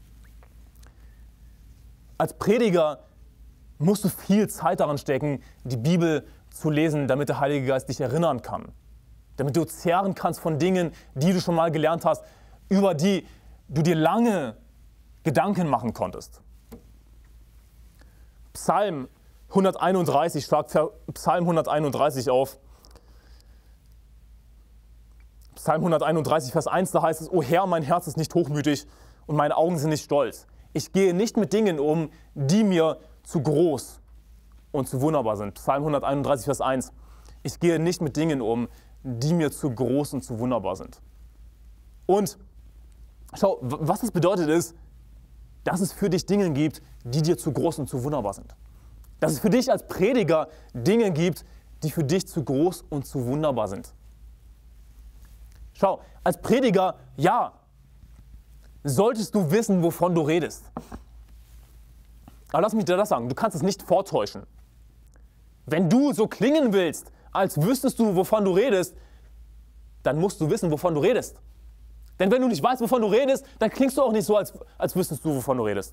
Als Prediger musst du viel Zeit daran stecken, die Bibel zu lesen, damit der Heilige Geist dich erinnern kann. Damit du zehren kannst von Dingen, die du schon mal gelernt hast, über die du dir lange Gedanken machen konntest. Psalm hunderteinunddreißig, schlag Psalm hunderteinunddreißig auf. Psalm hunderteinunddreißig, Vers eins, da heißt es: O Herr, mein Herz ist nicht hochmütig und meine Augen sind nicht stolz. Ich gehe nicht mit Dingen um, die mir zu groß und zu wunderbar sind. Psalm hunderteinunddreißig, Vers eins. Ich gehe nicht mit Dingen um, die mir zu groß und zu wunderbar sind. Und schau, was das bedeutet ist, dass es für dich Dinge gibt, die dir zu groß und zu wunderbar sind. Dass es für dich als Prediger Dinge gibt, die für dich zu groß und zu wunderbar sind. Schau, als Prediger, ja, solltest du wissen, wovon du redest. Aber lass mich dir das sagen, du kannst es nicht vortäuschen. Wenn du so klingen willst, als wüsstest du, wovon du redest, dann musst du wissen, wovon du redest. Denn wenn du nicht weißt, wovon du redest, dann klingst du auch nicht so, als, als wüsstest du, wovon du redest.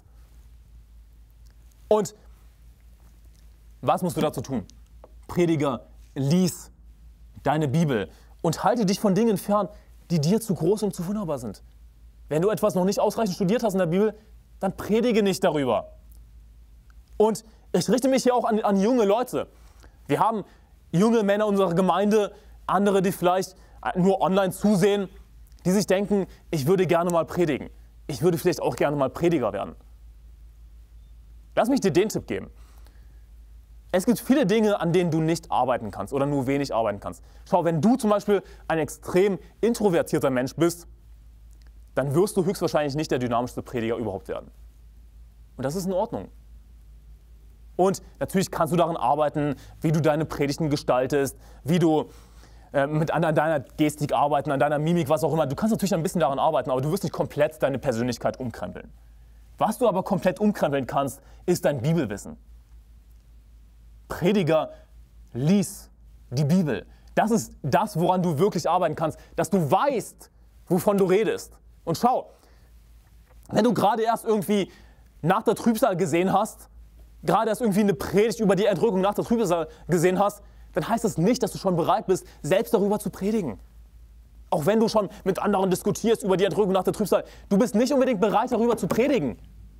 Und was musst du dazu tun? Prediger, lies deine Bibel und halte dich von Dingen fern, die dir zu groß und zu wunderbar sind. Wenn du etwas noch nicht ausreichend studiert hast in der Bibel, dann predige nicht darüber. Und ich richte mich hier auch an, an junge Leute. Wir haben junge Männer unserer Gemeinde, andere, die vielleicht nur online zusehen, die sich denken, ich würde gerne mal predigen. Ich würde vielleicht auch gerne mal Prediger werden. Lass mich dir den Tipp geben. Es gibt viele Dinge, an denen du nicht arbeiten kannst oder nur wenig arbeiten kannst. Schau, wenn du zum Beispiel ein extrem introvertierter Mensch bist, dann wirst du höchstwahrscheinlich nicht der dynamischste Prediger überhaupt werden. Und das ist in Ordnung. Und natürlich kannst du daran arbeiten, wie du deine Predigten gestaltest, wie du äh, mit an, an deiner Gestik arbeiten, an deiner Mimik, was auch immer. Du kannst natürlich ein bisschen daran arbeiten, aber du wirst nicht komplett deine Persönlichkeit umkrempeln. Was du aber komplett umkrempeln kannst, ist dein Bibelwissen. Prediger, lies die Bibel. Das ist das, woran du wirklich arbeiten kannst, dass du weißt, wovon du redest. Und schau, wenn du gerade erst irgendwie nach der Trübsal gesehen hast, gerade erst irgendwie eine Predigt über die Entrückung nach der Trübsal gesehen hast, dann heißt das nicht, dass du schon bereit bist, selbst darüber zu predigen. Auch wenn du schon mit anderen diskutierst über die Entrückung nach der Trübsal, du bist nicht unbedingt bereit, darüber zu predigen.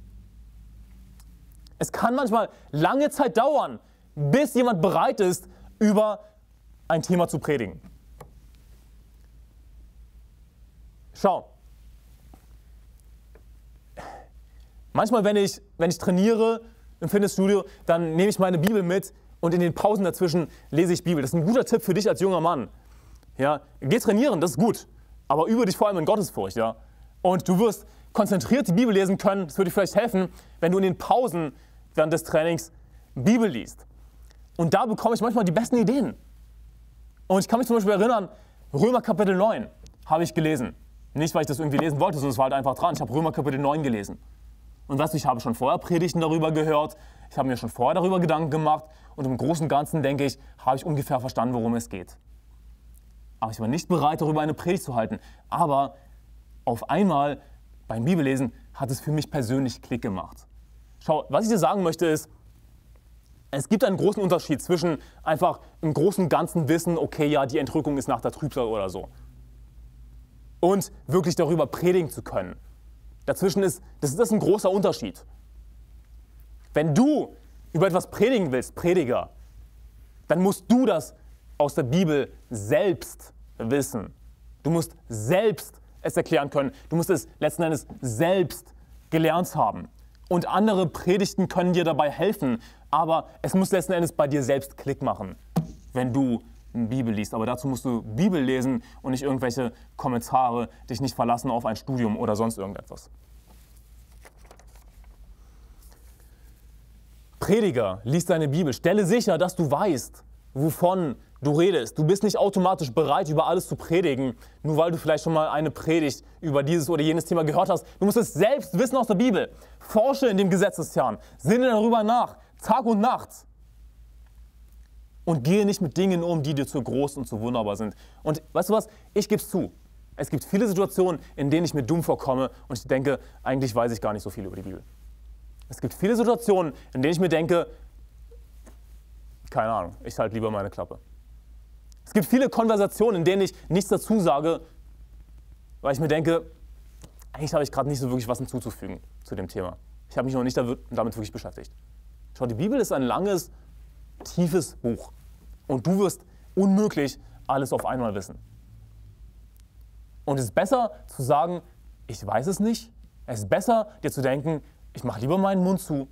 Es kann manchmal lange Zeit dauern, bis jemand bereit ist, über ein Thema zu predigen. Schau, manchmal, wenn ich, wenn ich trainiere im Fitnessstudio, dann nehme ich meine Bibel mit und in den Pausen dazwischen lese ich Bibel. Das ist ein guter Tipp für dich als junger Mann. Ja, geh trainieren, das ist gut, aber übe dich vor allem in Gottesfurcht. Ja? Und du wirst konzentriert die Bibel lesen können, das würde dir vielleicht helfen, wenn du in den Pausen während des Trainings Bibel liest. Und da bekomme ich manchmal die besten Ideen. Und ich kann mich zum Beispiel erinnern, Römer Kapitel neun habe ich gelesen. Nicht, weil ich das irgendwie lesen wollte, sondern es war halt einfach dran. Ich habe Römer Kapitel neun gelesen. Und weißt du, ich habe schon vorher Predigten darüber gehört, ich habe mir schon vorher darüber Gedanken gemacht und im Großen und Ganzen, denke ich, habe ich ungefähr verstanden, worum es geht. Aber ich war nicht bereit, darüber eine Predigt zu halten. Aber auf einmal beim Bibellesen hat es für mich persönlich Klick gemacht. Schau, was ich dir sagen möchte ist, es gibt einen großen Unterschied zwischen einfach im großen und Ganzen wissen, okay, ja, die Entrückung ist nach der Trübsal oder so. Und wirklich darüber predigen zu können. Dazwischen ist, das ist ein großer Unterschied. Wenn du über etwas predigen willst, Prediger, dann musst du das aus der Bibel selbst wissen. Du musst selbst es erklären können. Du musst es letzten Endes selbst gelernt haben. Und andere Predigten können dir dabei helfen, aber es muss letzten Endes bei dir selbst Klick machen, wenn du eine Bibel liest. Aber dazu musst du Bibel lesen und nicht irgendwelche Kommentare, dich nicht verlassen auf ein Studium oder sonst irgendetwas. Prediger, lies deine Bibel. Stelle sicher, dass du weißt, wovon du redest. Du bist nicht automatisch bereit, über alles zu predigen, nur weil du vielleicht schon mal eine Predigt über dieses oder jenes Thema gehört hast. Du musst es selbst wissen aus der Bibel. Forsche in dem Gesetz des Herrn. Sinne darüber nach, Tag und Nacht. Und gehe nicht mit Dingen um, die dir zu groß und zu wunderbar sind. Und weißt du was? Ich gebe es zu. Es gibt viele Situationen, in denen ich mir dumm vorkomme und ich denke, eigentlich weiß ich gar nicht so viel über die Bibel. Es gibt viele Situationen, in denen ich mir denke, keine Ahnung, ich halte lieber meine Klappe. Es gibt viele Konversationen, in denen ich nichts dazu sage, weil ich mir denke, eigentlich habe ich gerade nicht so wirklich was hinzuzufügen zu dem Thema. Ich habe mich noch nicht damit wirklich beschäftigt. Schau, die Bibel ist ein langes, tiefes Buch und du wirst unmöglich alles auf einmal wissen. Und es ist besser zu sagen, ich weiß es nicht. Es ist besser, dir zu denken, ich mache lieber meinen Mund zu,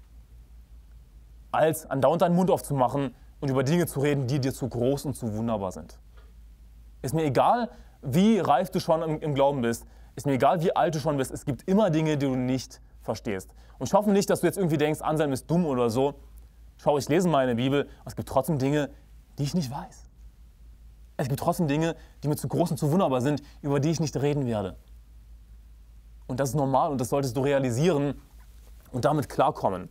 als andauernd deinen Mund aufzumachen und über Dinge zu reden, die dir zu groß und zu wunderbar sind. Ist mir egal, wie reif du schon im, im Glauben bist, ist mir egal, wie alt du schon bist, es gibt immer Dinge, die du nicht verstehst. Und ich hoffe nicht, dass du jetzt irgendwie denkst, Anselm ist dumm oder so. Schau, ich lese meine Bibel, aber es gibt trotzdem Dinge, die ich nicht weiß. Es gibt trotzdem Dinge, die mir zu groß und zu wunderbar sind, über die ich nicht reden werde. Und das ist normal und das solltest du realisieren und damit klarkommen.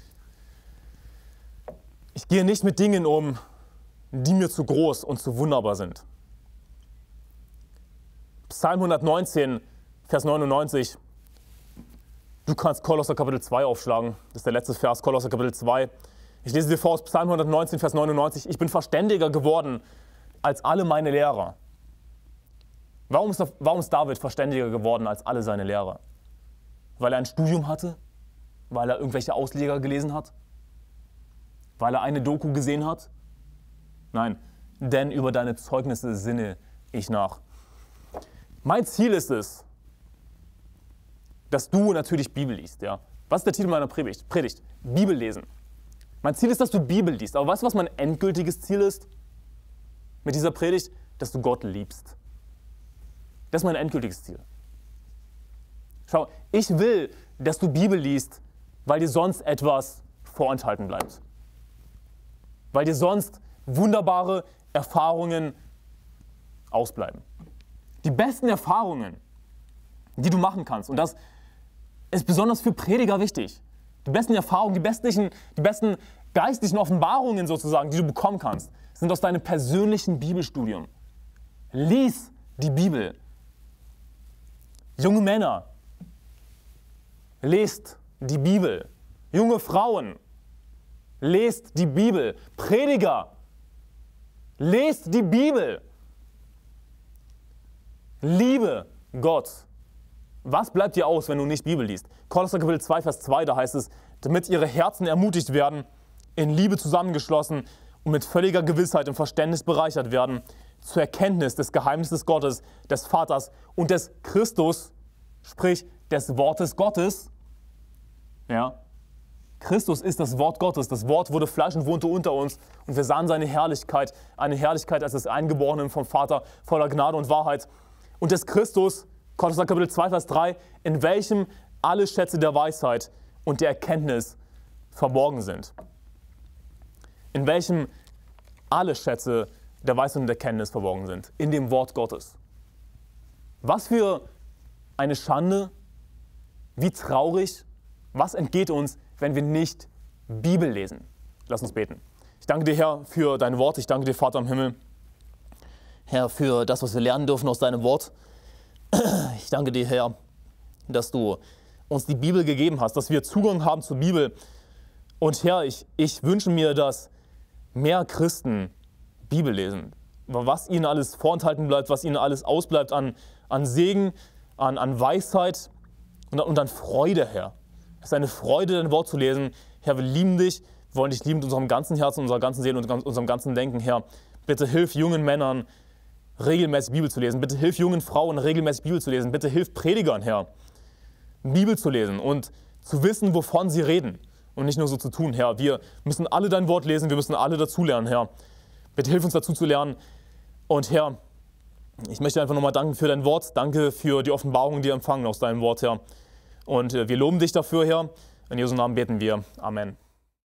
Ich gehe nicht mit Dingen um, die mir zu groß und zu wunderbar sind. Psalm hundertneunzehn, Vers neunundneunzig. Du kannst Kolosser Kapitel zwei aufschlagen. Das ist der letzte Vers, Kolosser Kapitel zwei. Ich lese dir vor aus Psalm hundertneunzehn, Vers neunundneunzig. Ich bin verständiger geworden als alle meine Lehrer. Warum ist, warum ist David verständiger geworden als alle seine Lehrer? Weil er ein Studium hatte? Weil er irgendwelche Ausleger gelesen hat? Weil er eine Doku gesehen hat? Nein, denn über deine Zeugnisse sinne ich nach. Mein Ziel ist es, dass du natürlich Bibel liest. Ja? Was ist der Titel meiner Predigt? Predigt? Bibel lesen. Mein Ziel ist, dass du Bibel liest. Aber weißt du, was mein endgültiges Ziel ist mit dieser Predigt? Dass du Gott liebst. Das ist mein endgültiges Ziel. Schau, ich will, dass du Bibel liest, weil dir sonst etwas vorenthalten bleibt. Weil dir sonst wunderbare Erfahrungen ausbleiben. Die besten Erfahrungen, die du machen kannst, und das ist besonders für Prediger wichtig, die besten Erfahrungen, die besten, die besten geistlichen Offenbarungen sozusagen, die du bekommen kannst, sind aus deinem persönlichen Bibelstudium. Lies die Bibel. Junge Männer, lest die Bibel. Junge Frauen, lest die Bibel. Prediger, lest die Bibel. Liebe Gott. Was bleibt dir aus, wenn du nicht Bibel liest? Kolosser Kapitel zwei, Vers zwei, da heißt es, damit ihre Herzen ermutigt werden, in Liebe zusammengeschlossen und mit völliger Gewissheit und Verständnis bereichert werden, zur Erkenntnis des Geheimnisses Gottes, des Vaters und des Christus, sprich des Wortes Gottes. Ja, Christus ist das Wort Gottes. Das Wort wurde Fleisch und wohnte unter uns und wir sahen seine Herrlichkeit, eine Herrlichkeit als des Eingeborenen vom Vater, voller Gnade und Wahrheit. Und des Christus, Kolosser Kapitel zwei, Vers drei, in welchem alle Schätze der Weisheit und der Erkenntnis verborgen sind. In welchem alle Schätze der Weisheit und der Erkenntnis verborgen sind. In dem Wort Gottes. Was für eine Schande, wie traurig, was entgeht uns, wenn wir nicht Bibel lesen. Lass uns beten. Ich danke dir, Herr, für dein Wort. Ich danke dir, Vater im Himmel, Herr, für das, was wir lernen dürfen aus deinem Wort. Ich danke dir, Herr, dass du uns die Bibel gegeben hast, dass wir Zugang haben zur Bibel. Und Herr, ich, ich wünsche mir, dass mehr Christen Bibel lesen. Was ihnen alles vorenthalten bleibt, was ihnen alles ausbleibt an, an Segen, an, an Weisheit und, und an Freude, Herr. Es ist eine Freude, dein Wort zu lesen. Herr, wir lieben dich, wir wollen dich lieben mit unserem ganzen Herzen, unserer ganzen Seele und unserem ganzen Denken, Herr. Bitte hilf jungen Männern, regelmäßig Bibel zu lesen. Bitte hilf jungen Frauen, regelmäßig Bibel zu lesen. Bitte hilf Predigern, Herr, Bibel zu lesen und zu wissen, wovon sie reden. Und nicht nur so zu tun, Herr. Wir müssen alle dein Wort lesen, wir müssen alle dazulernen, Herr. Bitte hilf uns dazu zu lernen. Und Herr, ich möchte einfach nochmal danken für dein Wort. Danke für die Offenbarung, die wir empfangen aus deinem Wort, Herr. Und wir loben dich dafür, Herr. In Jesu Namen beten wir. Amen.